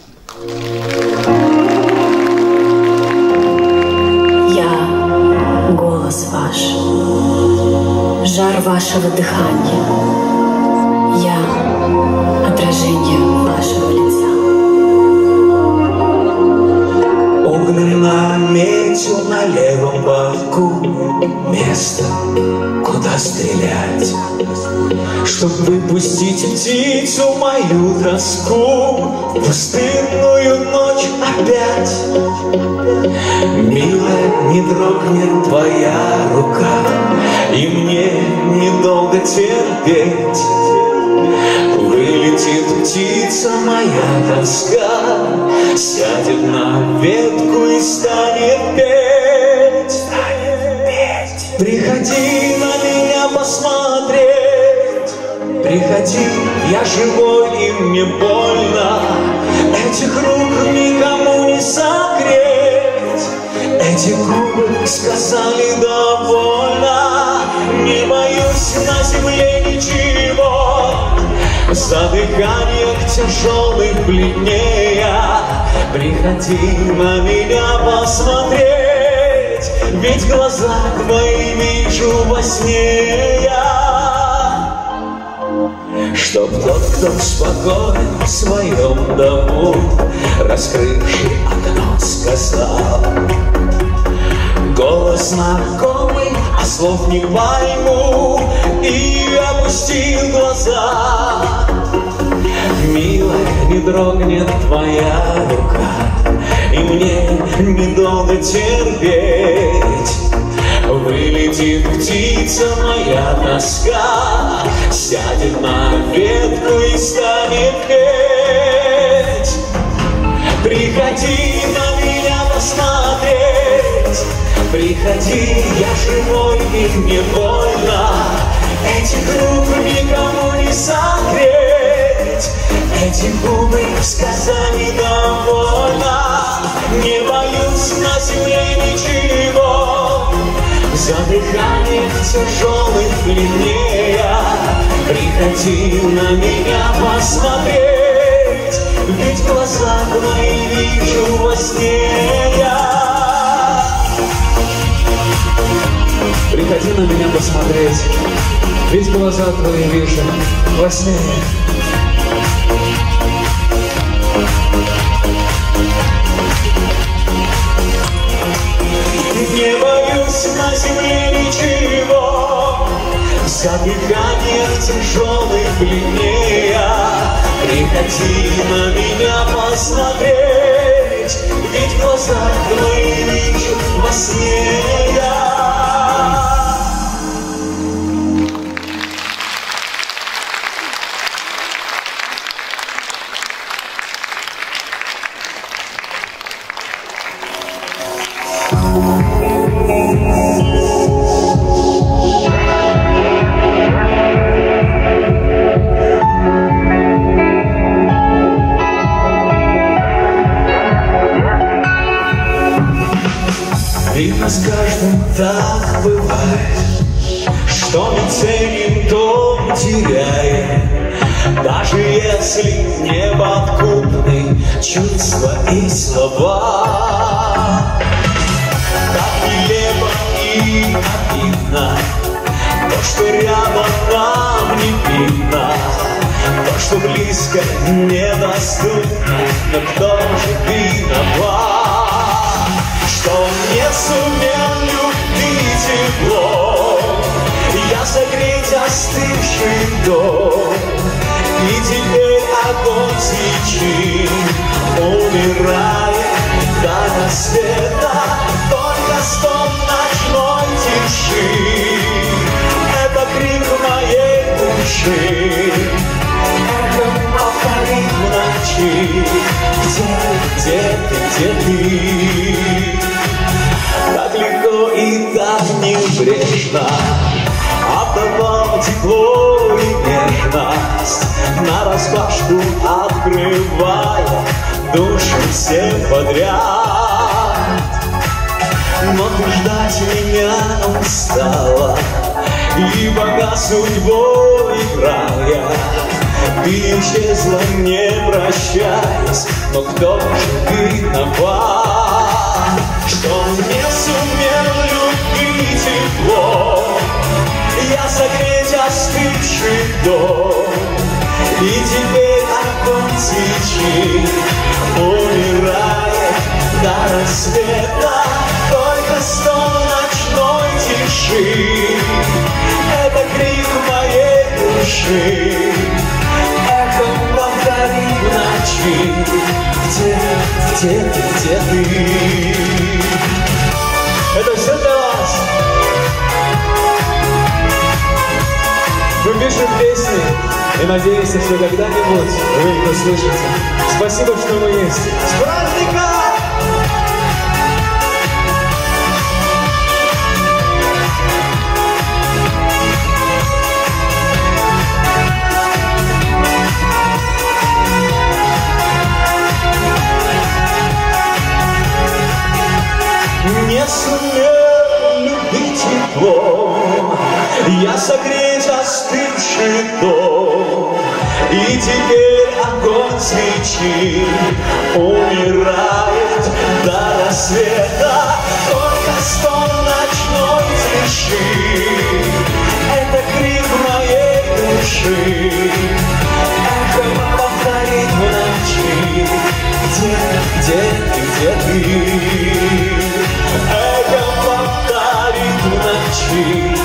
Я голос ваш, жар вашего дыхания, я отражение вашего лица. Огненно метил на левом боку место, куда стрелять, чтоб выпустить птицу мою тоску, пустынную ночь опять. Милая, не дрогнет твоя рука, и мне недолго терпеть. Вылетит птица моя тоска, сядет на ветку и станет петь. Приходи на меня посмотреть, приходи, я живой и мне больно. Этих рук никому не согреть, эти губы сказали довольно. Не боюсь на земле ничего, за дыханием тяжелых бледнея. Приходи на меня посмотреть, ведь глаза твои вижу во сне я. Чтоб тот, кто спокоен в своем дому, раскрывший окно, сказал голос знакомый, а слов не пойму, и опустил глаза. Милая, не дрогнет твоя рука, и мне недолго терпеть. Вылетит птица моя тоска, сядет на ветку и станет петь. Приходи на меня посмотреть, приходи, я живой и мне больно. Этих рук никому не согреть, эти губы сказаний довольно. Не боюсь на земле ничего, за дыханием тяжелых длиннее. Приходи на меня посмотреть, ведь глаза твои вижу во сне я. Приходи на меня посмотреть, ведь глаза твои вижу во сне. Не боюсь на земле ничего, за дыханием тяжелых бледнее. Приходи на меня посмотреть, ведь глаза твои вижу во сне я. Видно, с каждым так бывает, что мы ценим, то теряем, даже если неподкупны чувства и слова. Так нелепо и обидно то, что рядом нам не видно, то, что близко недоступно, но кто же виноват, что не сумел любить тепло, я согреть остывший дом, и теперь огонь свечи умирает до рассвета, только стон ночной тиши, это крик моей души, эхом повторит в ночи, где ты? Так легко и так небрежно отдавал тепло и нежность, нараспашку открывая душу всем подряд. Но ты ждать меня устала, и пока судьбой играя, ты исчезла, не прощаясь, но кто же виноват, что не сумел любить тепло, я согреть остывший дом, и теперь огонь свечи умирает до рассвета, только стон ночной тиши, это крик моей души, эхом повторит в ночи, где ты? Это все для вас. Мы пишем песни и надеемся, что когда-нибудь вы их услышите. Спасибо, что вы есть. С праздником! Не сумел любить тепло, я согреть остывший дом, И теперь огонь свечи умирает до рассвета. Только стон ночной тиши — это крик моей души. Эхо повторит в ночи: где ты? Эхо повторит в ночи: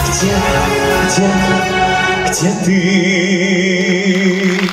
где ты?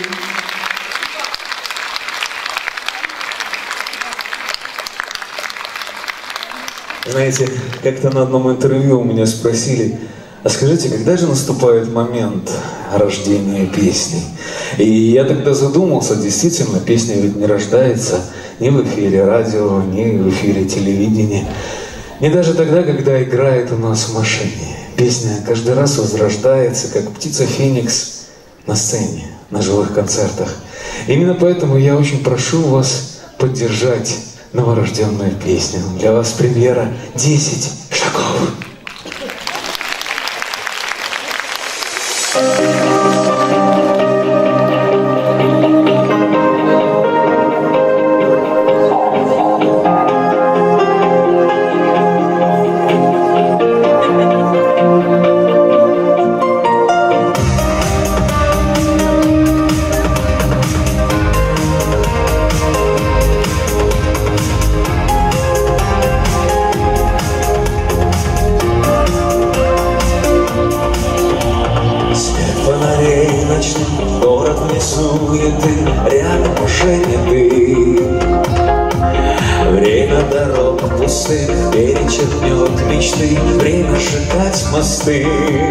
Знаете, как-то на одном интервью у меня спросили: а скажите, когда же наступает момент рождения песни? И я тогда задумался, действительно, песня ведь не рождается ни в эфире радио, ни в эфире телевидения, не даже тогда, когда играет у нас в машине. Песня каждый раз возрождается, как птица Феникс на сцене, на живых концертах. Именно поэтому я очень прошу вас поддержать новорожденную песню. Для вас премьера «10 шагов». Город вне суеты, рядом уже не ты. Время дорог пустых перечеркнет мечты, время сжигать мосты.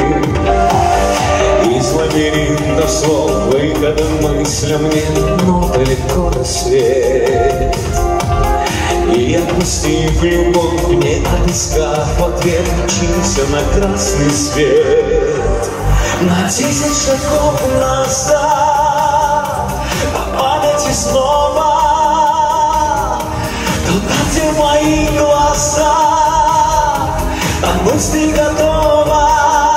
Из лабиринта слов выхода мыслям нет, но далеко рассвет. И отпустив любовь, не отыскав ответ, мчимся на красный свет. На 10 шагов назад, по памяти снова, туда, где мои глаза, там мысли готова.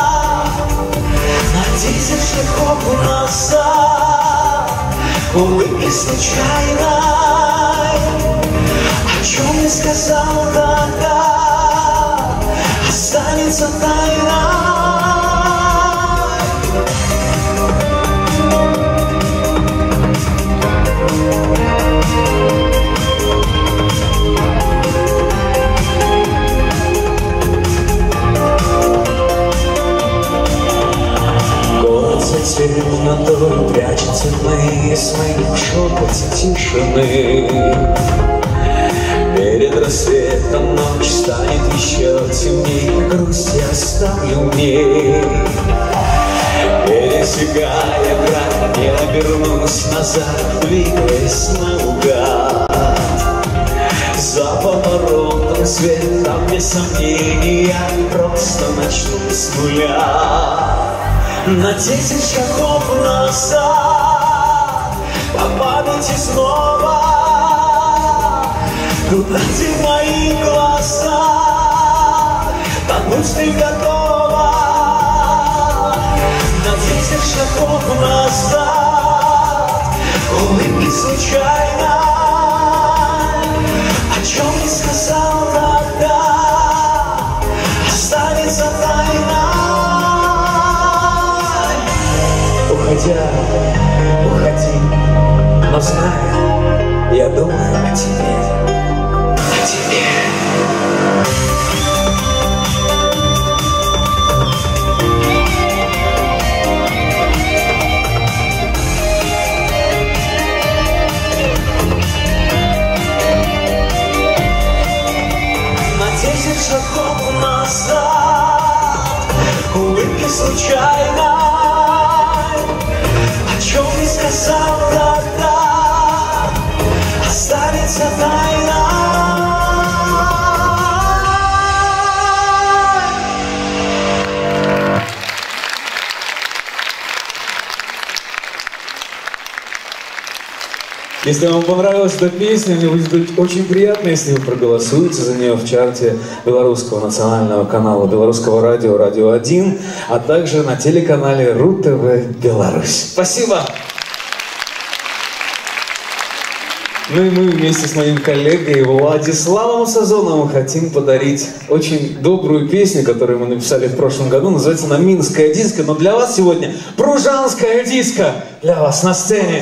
На 10 шагов назад, улыбки случайной, о чем не сказал тогда, останется тайной. Город затем на дом прячется мои сны в шепоте тишины. Перед рассветом ночь станет еще темней, грусть я оставлю в ней. Пересекая грань, не обернусь назад, двигаясь наугад. За поворотом свет, там без сомнения, просто начну с нуля. На 10 шагов назад, по памяти снова, туда, где мои глаза, там мысли готова. На 10 шагов назад, улыбки случайно, о чем не сказал тогда, останется тайной. Уходя, уходи, но знай, я думаю о тебе, о тебе. На 10 шагов назад, улыбки случайно, о чем не сказал тогда, останется тайна. Если вам понравилась эта песня, мне будет очень приятно, если вы проголосуете за нее в чарте белорусского национального канала, белорусского радио, Радио 1, а также на телеканале РУ-ТВ Беларусь. Спасибо! Ну и мы вместе с моим коллегой Владиславом Сазоновым хотим подарить очень добрую песню, которую мы написали в прошлом году. Называется она «Минская диско». Но для вас сегодня пружанская диско для вас на сцене.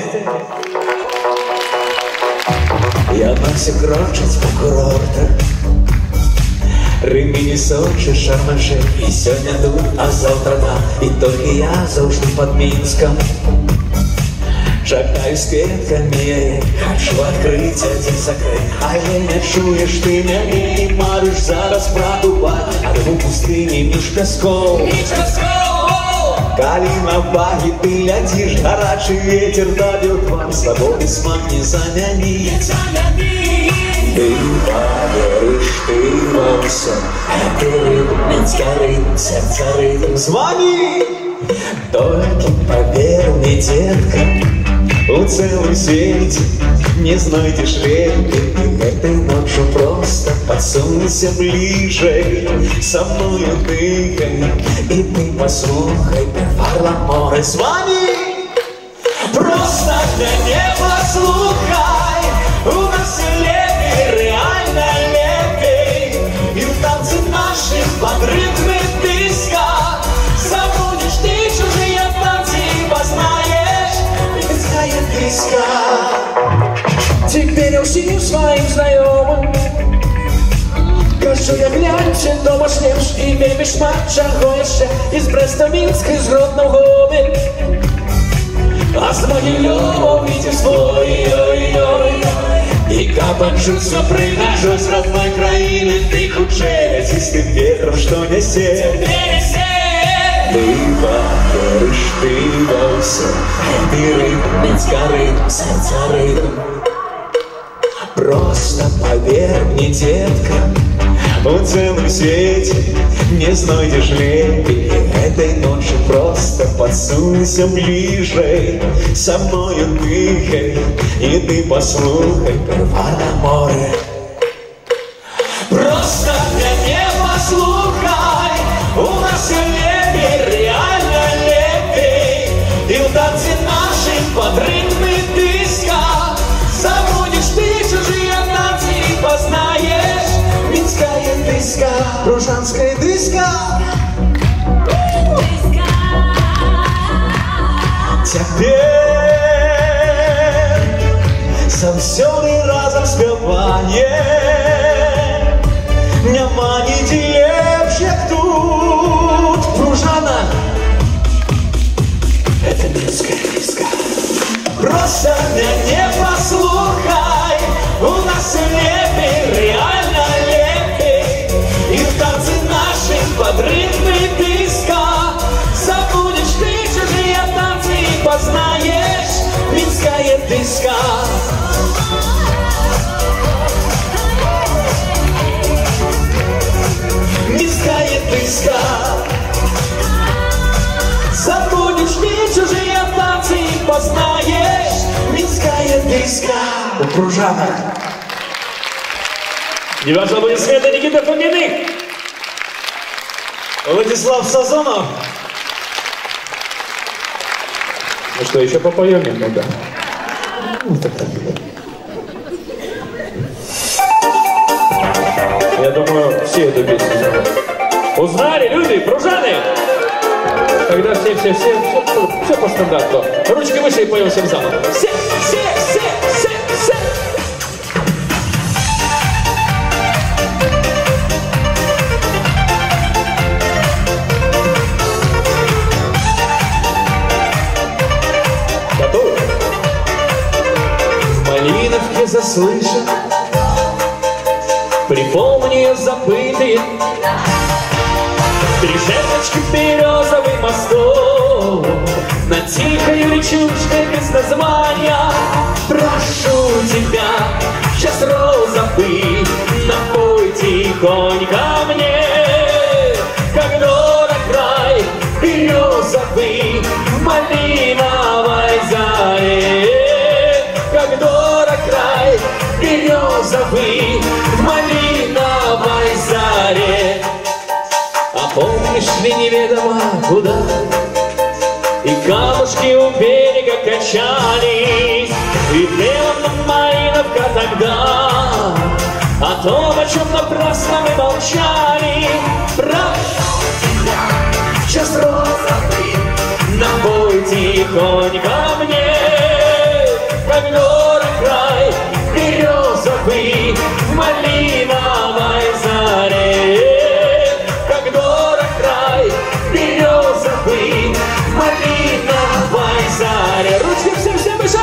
Я Максим Грошец по курортах, Рымини, Сочи, Шарм-эль-Шейх. И сегодня тут, а завтра там, и только я завжди под Минском. Шагаю с кветками, хочу открыть, один закрыть. А я не чуешь ты меня и маришь зараз продувать. А ты в пустыне між пясков. Калина в баги ты летишь, горячий ветер дает вам с тобой смак не заменить. Ты поверишь, ты во все, это ритм, минская ритм, сердце ритм. Звони, только поверь мне, детка. У целом свете не знайдешь редко. И этой ночью просто подсунься ближе, со мною дыхай, и ты послухай Парламоре. Звони, просто меня послухай. У нас лепей, реально лепей. И в танце наших под ритмы диско забудешь ты чужие танцы и познаешь диско. Теперь усім своим знайомым кажу, я гляньте дома снеж і вельмі шмат чаго яшчэ из Бреста, Минска, из Гродно, Гомель. А с Могилёва увидишь свой, ой-ой. И капанчу все прыгажу с родной краины. Ты худшее чистым ветром, что несет. Ты поверишь, ты во все. Ты ритм, минская ритм, сердце ритм. Просто поверь мне, детка, в целом свете не знайдешь лепей. Этой ночью просто подсунься ближе, со мною дыхай, и ты послухай Парламоре. Просто меня послухай, у нас лепей, реально лепей. И в танце наших под ритмы диско забудешь ты чужие танцы и познаешь минская диско, пружанская диско. Теперь заўсёды разом спявае, няма нідзе лепш, як тут. Пружана — это минская диско. Просто меня послухай, у нас лепей, реально лепей. И в танце наших под ритмы диско забудешь ты чужие танцы и познаешь минская диско. Минская диско. Забудешь ты чужие танцы и познаешь минская диско. У пружанок. И ваш аплодисменты Никита Фоминых, Владислав Сазонов. Ну что, еще попоем немного? Я думаю, все эту песню знают. Узнали, люди, пружаны? Когда все по стандарту. Ручки выше и поем всем заново. Все. Готовы? В Малиновке заслышат, припомни забытые три шерсточки березовый мостов на тихой речушкой без названия. Прошу тебя, сейчас розовый, напой тихонько мне, как дорог край березовый в малиновой заре, как дорог шли неведомо куда, и камушки у берега качались, и пела нам Малиновка тогда о том, о чем напрасно мы молчали. Прошу тебя, час розовый, напой тихонько мне, как город край березовый в малиновой заре, как город край березовый в малиновой заре. Ручки всем выше!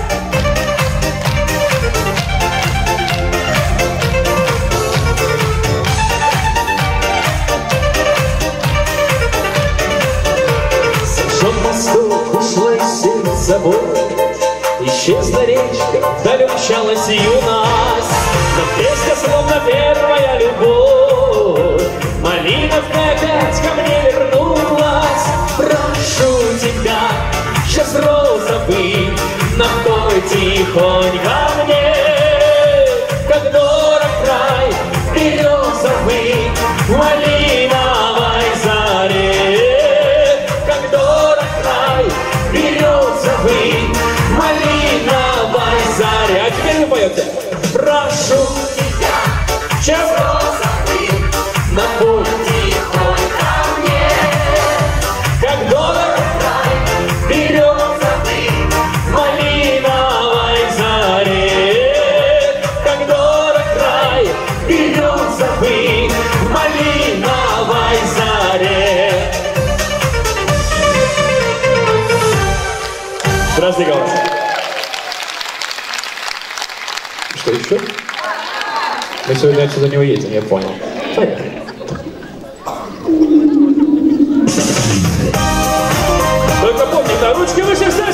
Сожжен восток, ушла из сердца боль, исчезла речка, вдаль умчалась юность, но песня словно первая любовь, Малиновка опять ко мне вернулась. Прошу тебя, час розовый, напой тихонько мне, как город край березовый в малиновой заре, как город край березовый в малиновой заре. А теперь вы поете. Прошу тебя, час розовый, напой тихонько мне, как город край березовый в малиновой заре, как город край березовый в малиновой заре. Здравствуйте, голос. Что еще? Мы сегодня отсюда не уедем, я понял. Поехали. Только помните, ручки выше, все!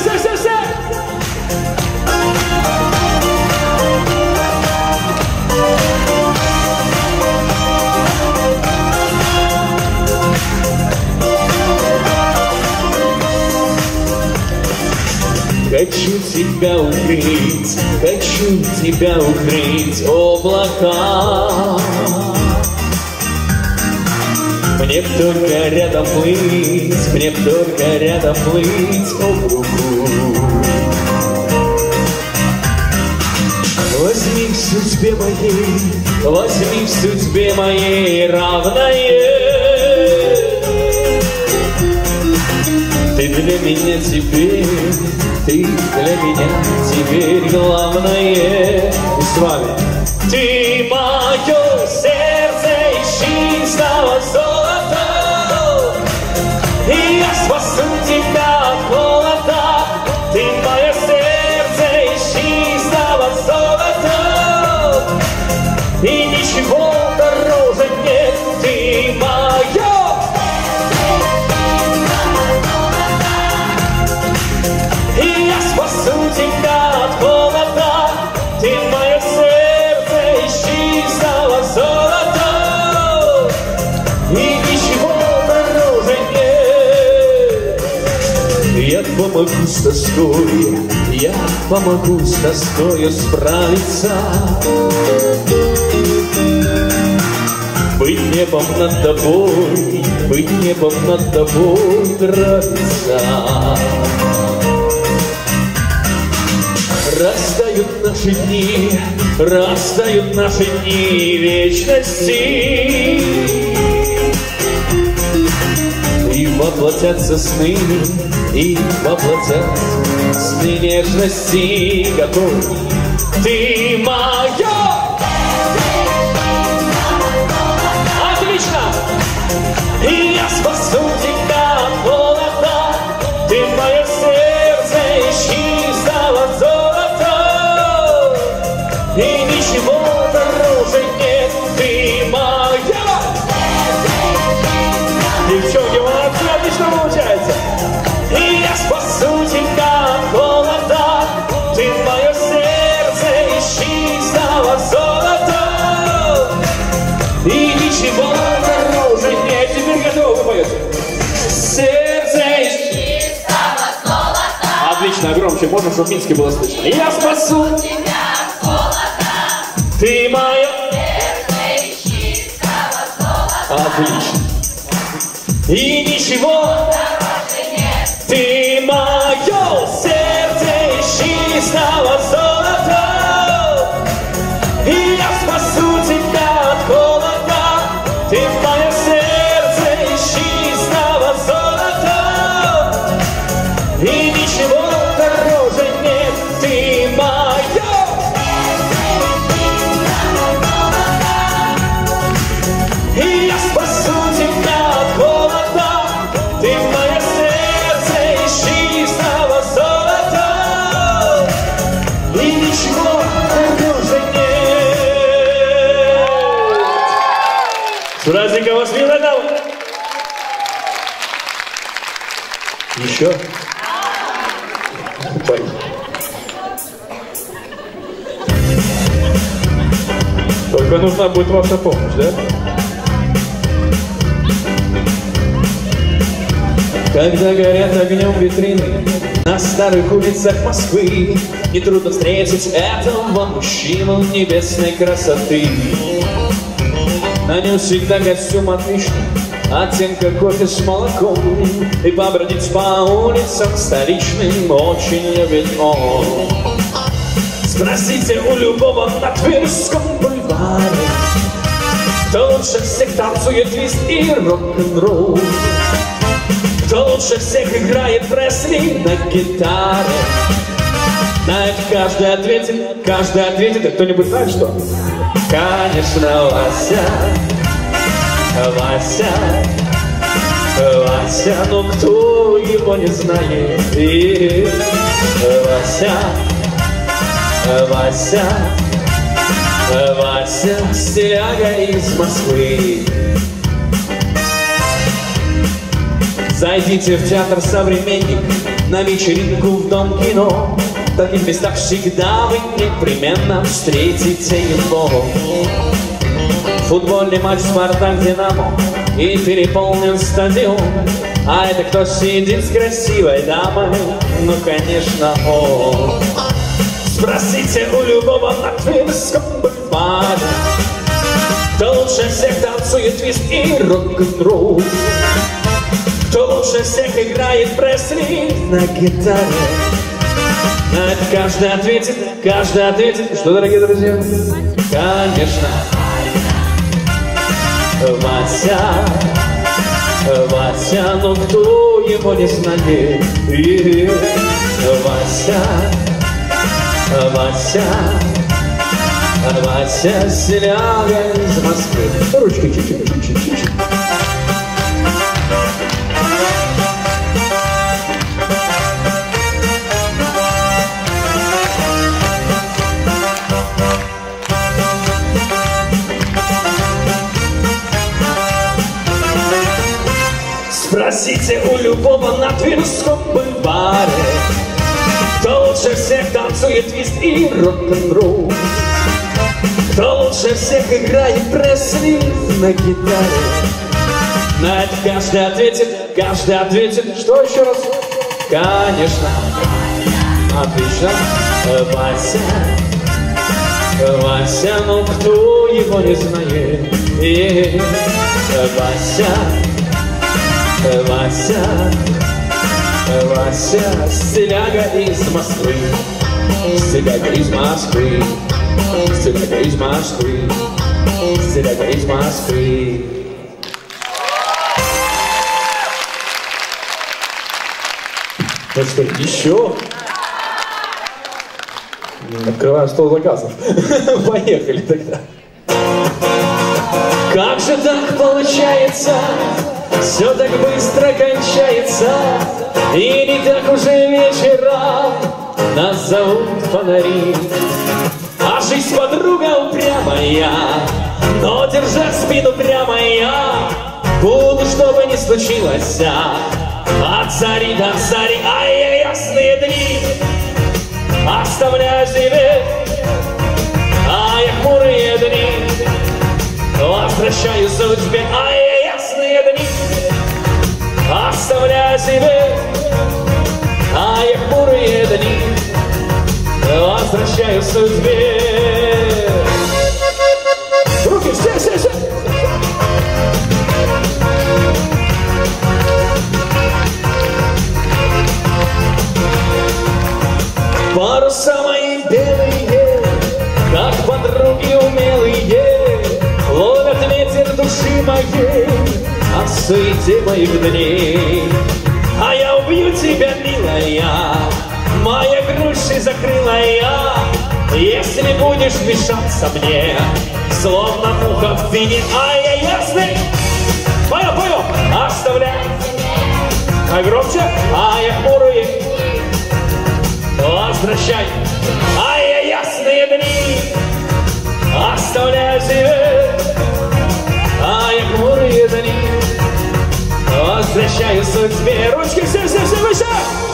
Хочу тебя укрыть, облака. Мне б только рядом плыть, об руку. Возьми в судьбе моей равное. Ты для меня теперь главное. И с вами. Ты мое сердце из чистого золота, и я спасу тебя от холода. Ты мое сердце из чистого золота, и ничего дороже нет. Ты мое. И я спасу тебя от холода. Ты мое сердце из чистого золота, и ничего дороже нет. Я помогу с тоской справиться, быть небом над тобой нравится. Растают наши дни вечности, и воплотятся сны нежности. Готов? Ты моя. Отлично! И я спасу тебя от холода. Ты мое сердце из чистого золота, и ничего дороже нет. Ты моя. Девчонки, молодцы, отлично получается. И я спасу тебя от холода. Ты мое сердце из чистого золота, и ничего дороже нет. Теперь готовы, вы поете. Сердце из чистого золота. Отлично, громче, можно, чтобы в Минске было слышно. Я спасу тебя от холода. Ты мое сердце из чистого золота. Отлично. и ничего ты мое сердце из чистого золота, и я спасу тебя от холода. Ты мое сердце из чистого золота, и ничего дороже нет. Ты мое, и я спасу тебя от холода. Ты мое сердце из чистого золота, и ничего дороже нет. С праздником вас, милая дама! Еще? Поехали. Только нужна будет ваша помощь, да? Когда горят огнем витрины на старых улицах Москвы, нетрудно встретить этого мужчину небесной красоты. На нем всегда костюм отличный, оттенка кофе с молоком, и побродить по улицам столичным очень любит он. Спросите у любого на Тверском бульваре, кто лучше всех танцует твист и рок-н-ролл, кто лучше всех играет Пресли на гитаре. На это каждый ответит, а кто-нибудь знает что? Конечно, Вася, Вася, Вася, ну кто его не знает? И Вася, Вася, Вася, стиляга из Москвы. Зайдите в театр «Современник», на вечеринку в Дом кино. В таких местах всегда вы непременно встретите его. Футбольный матч «Спартак-Динамо» и переполнен стадион. А это кто сидит с красивой дамой? Ну, конечно, он. Спросите у любого на Тверском бульваре, кто лучше всех танцует твист и рок-н-ролл, кто лучше всех играет Пресли на гитаре. На это каждый ответит, что, дорогие друзья? Конечно, Вася, Вася, ну кто его не знает? И Вася, Вася, Вася, стиляга из Москвы. Ручки чуть-чуть. Спросите у любого на Тверском бульваре, кто лучше всех танцует твист и рок-н-ролл, кто лучше всех играет Пресли на гитаре. На это каждый ответит, что еще раз? Конечно, отлично, Вася, Вася, ну кто его не знает? И Вася, Вася, Вася, стиляга из Москвы, стиляга из Москвы, стиляга из Москвы, стиляга из Москвы. Ну что, еще? Открываем стол заказов. Поехали тогда. Как же так получается? Все так быстро кончается, и не так уже вечером нас зовут фонари. А жизнь подруга упрямая, но держа спину прямо я буду, что бы ни случилось, от зари до зари. А я ясные дни оставляю себе, а я хмурые дни возвращаю судьбе. А я ясные дни оставляю себе, а я хмурые дни возвращаю судьбе. Руки, все. Паруса мои белые, как подруги умелые, ловят ветер души моей от суете моих дней. А я убью тебя, милая, моя грудь закрылая, если будешь мешаться мне, словно муха в пене. А я ясный, поем, оставляй, а громче, а я хмурый, возвращай, а я ясные дни оставляю себе, а я хмурые дни возвращаю судьбе. Ручки все выше!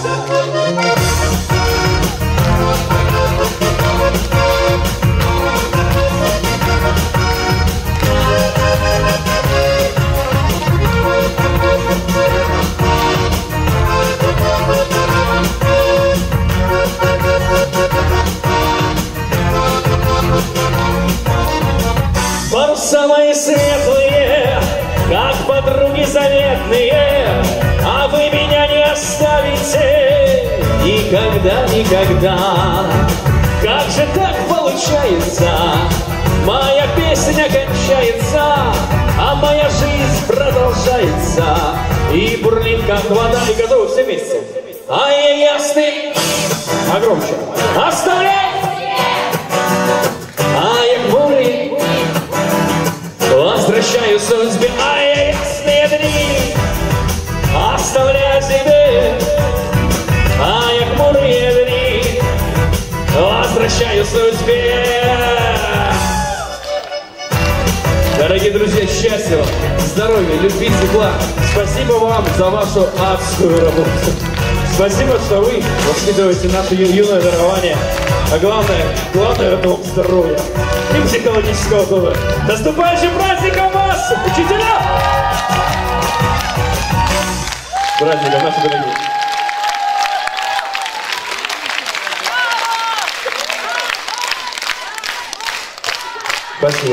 Паруса мои светлые, как подруги заветные, а вы меня не оставите никогда, никогда. Как же так получается? Моя песня кончается, а моя жизнь продолжается и бурлит, как вода. И готовы все вместе. А я ясный, а громче, оставляй, а я хмурый, возвращаю судьбе, а я ясные дни оставляю себе, а я хмурые дни возвращаю судьбе. Дорогие друзья, счастья вам, здоровья, любви, тепла. Спасибо вам за вашу адскую работу. Спасибо, что вы воспитываете наше юное дарование. А главное это здоровья и психологического труда. Наступающим праздником вас, учителя! Праздником, наши дорогие! Спасибо.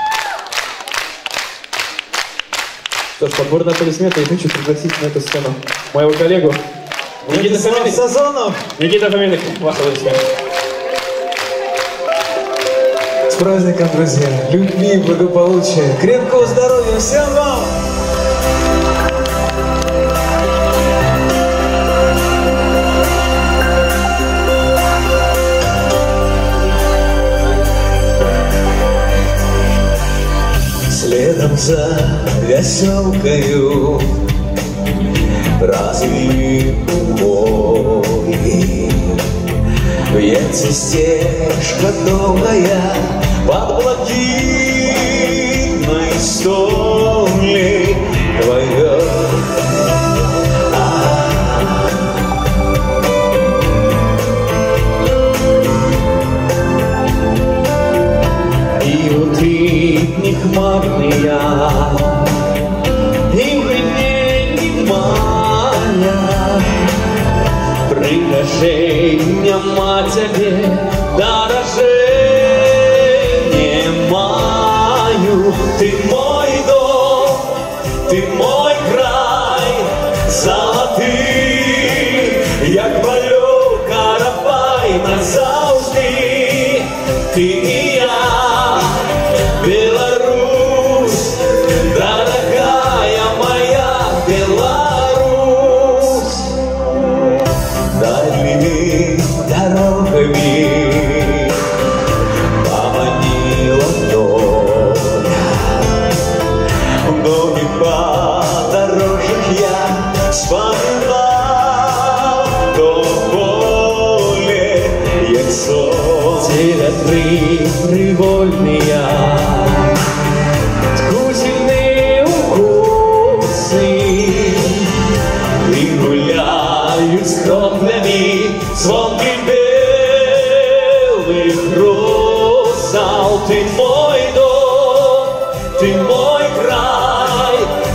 Что ж, подборная аплодисменты, я хочу пригласить на эту сцену моего коллегу Никита Фоминых. Сазонов. Никита Фоминых, ваши аплодисменты. С праздником, друзья! Любви, благополучия, крепкого здоровья всем вам! Следом за веселкою разве мой вьется стежка долгая под блакитной столей твоей. И утрит нехмарные, и вредней внимания, прикажения матери дорожение маю. Ты мой дом, ты мой край золотий, як малюк Каравай назавжди. Ты и я, Беларусь, дорогая моя Беларусь. Дальними дорогами поманила доля, но не подорожек я вспоминал то поле, як сон. Ветры привольные, вкусные укусы, и гуляют с кроплями звонких белых русал. Ты мой дом, ты мой край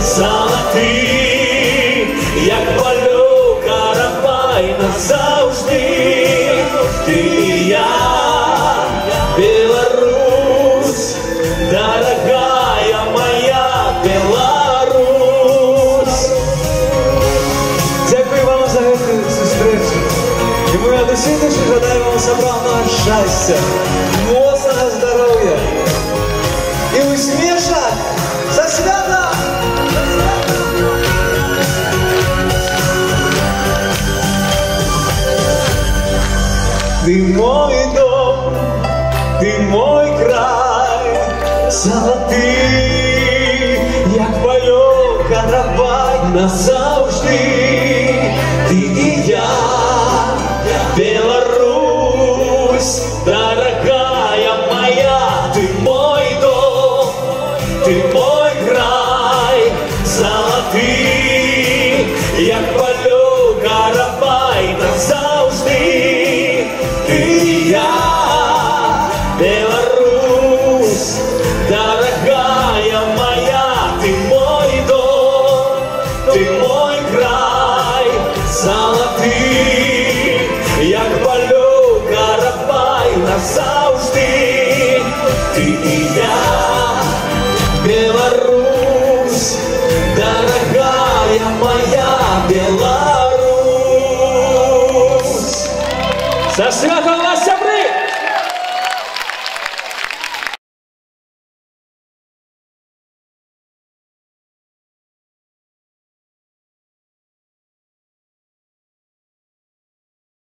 золотий, як малюк Каравай назавжди. Ты и я, Беларусь, дорогая моя Беларусь. Дякую вам за эту встречу. И мы ми від усіх душі жадаємо вам справного щастя, моцного здоров'я і усмішок. За свято! Ты мой дом, ты мой край, золотий, як пальок, каравай назавжди. Ты и я, Беларусь, дорогая моя, ты мой дом, ты мой край, золотий, як пальок, каравай назавжди. Ты и я, Беларусь, дорогая моя, ты мой дом, ты мой край, золотий, як пальок, каравай назавжди. Ты и я, Беларусь, дорогая моя Беларусь. За свято вас,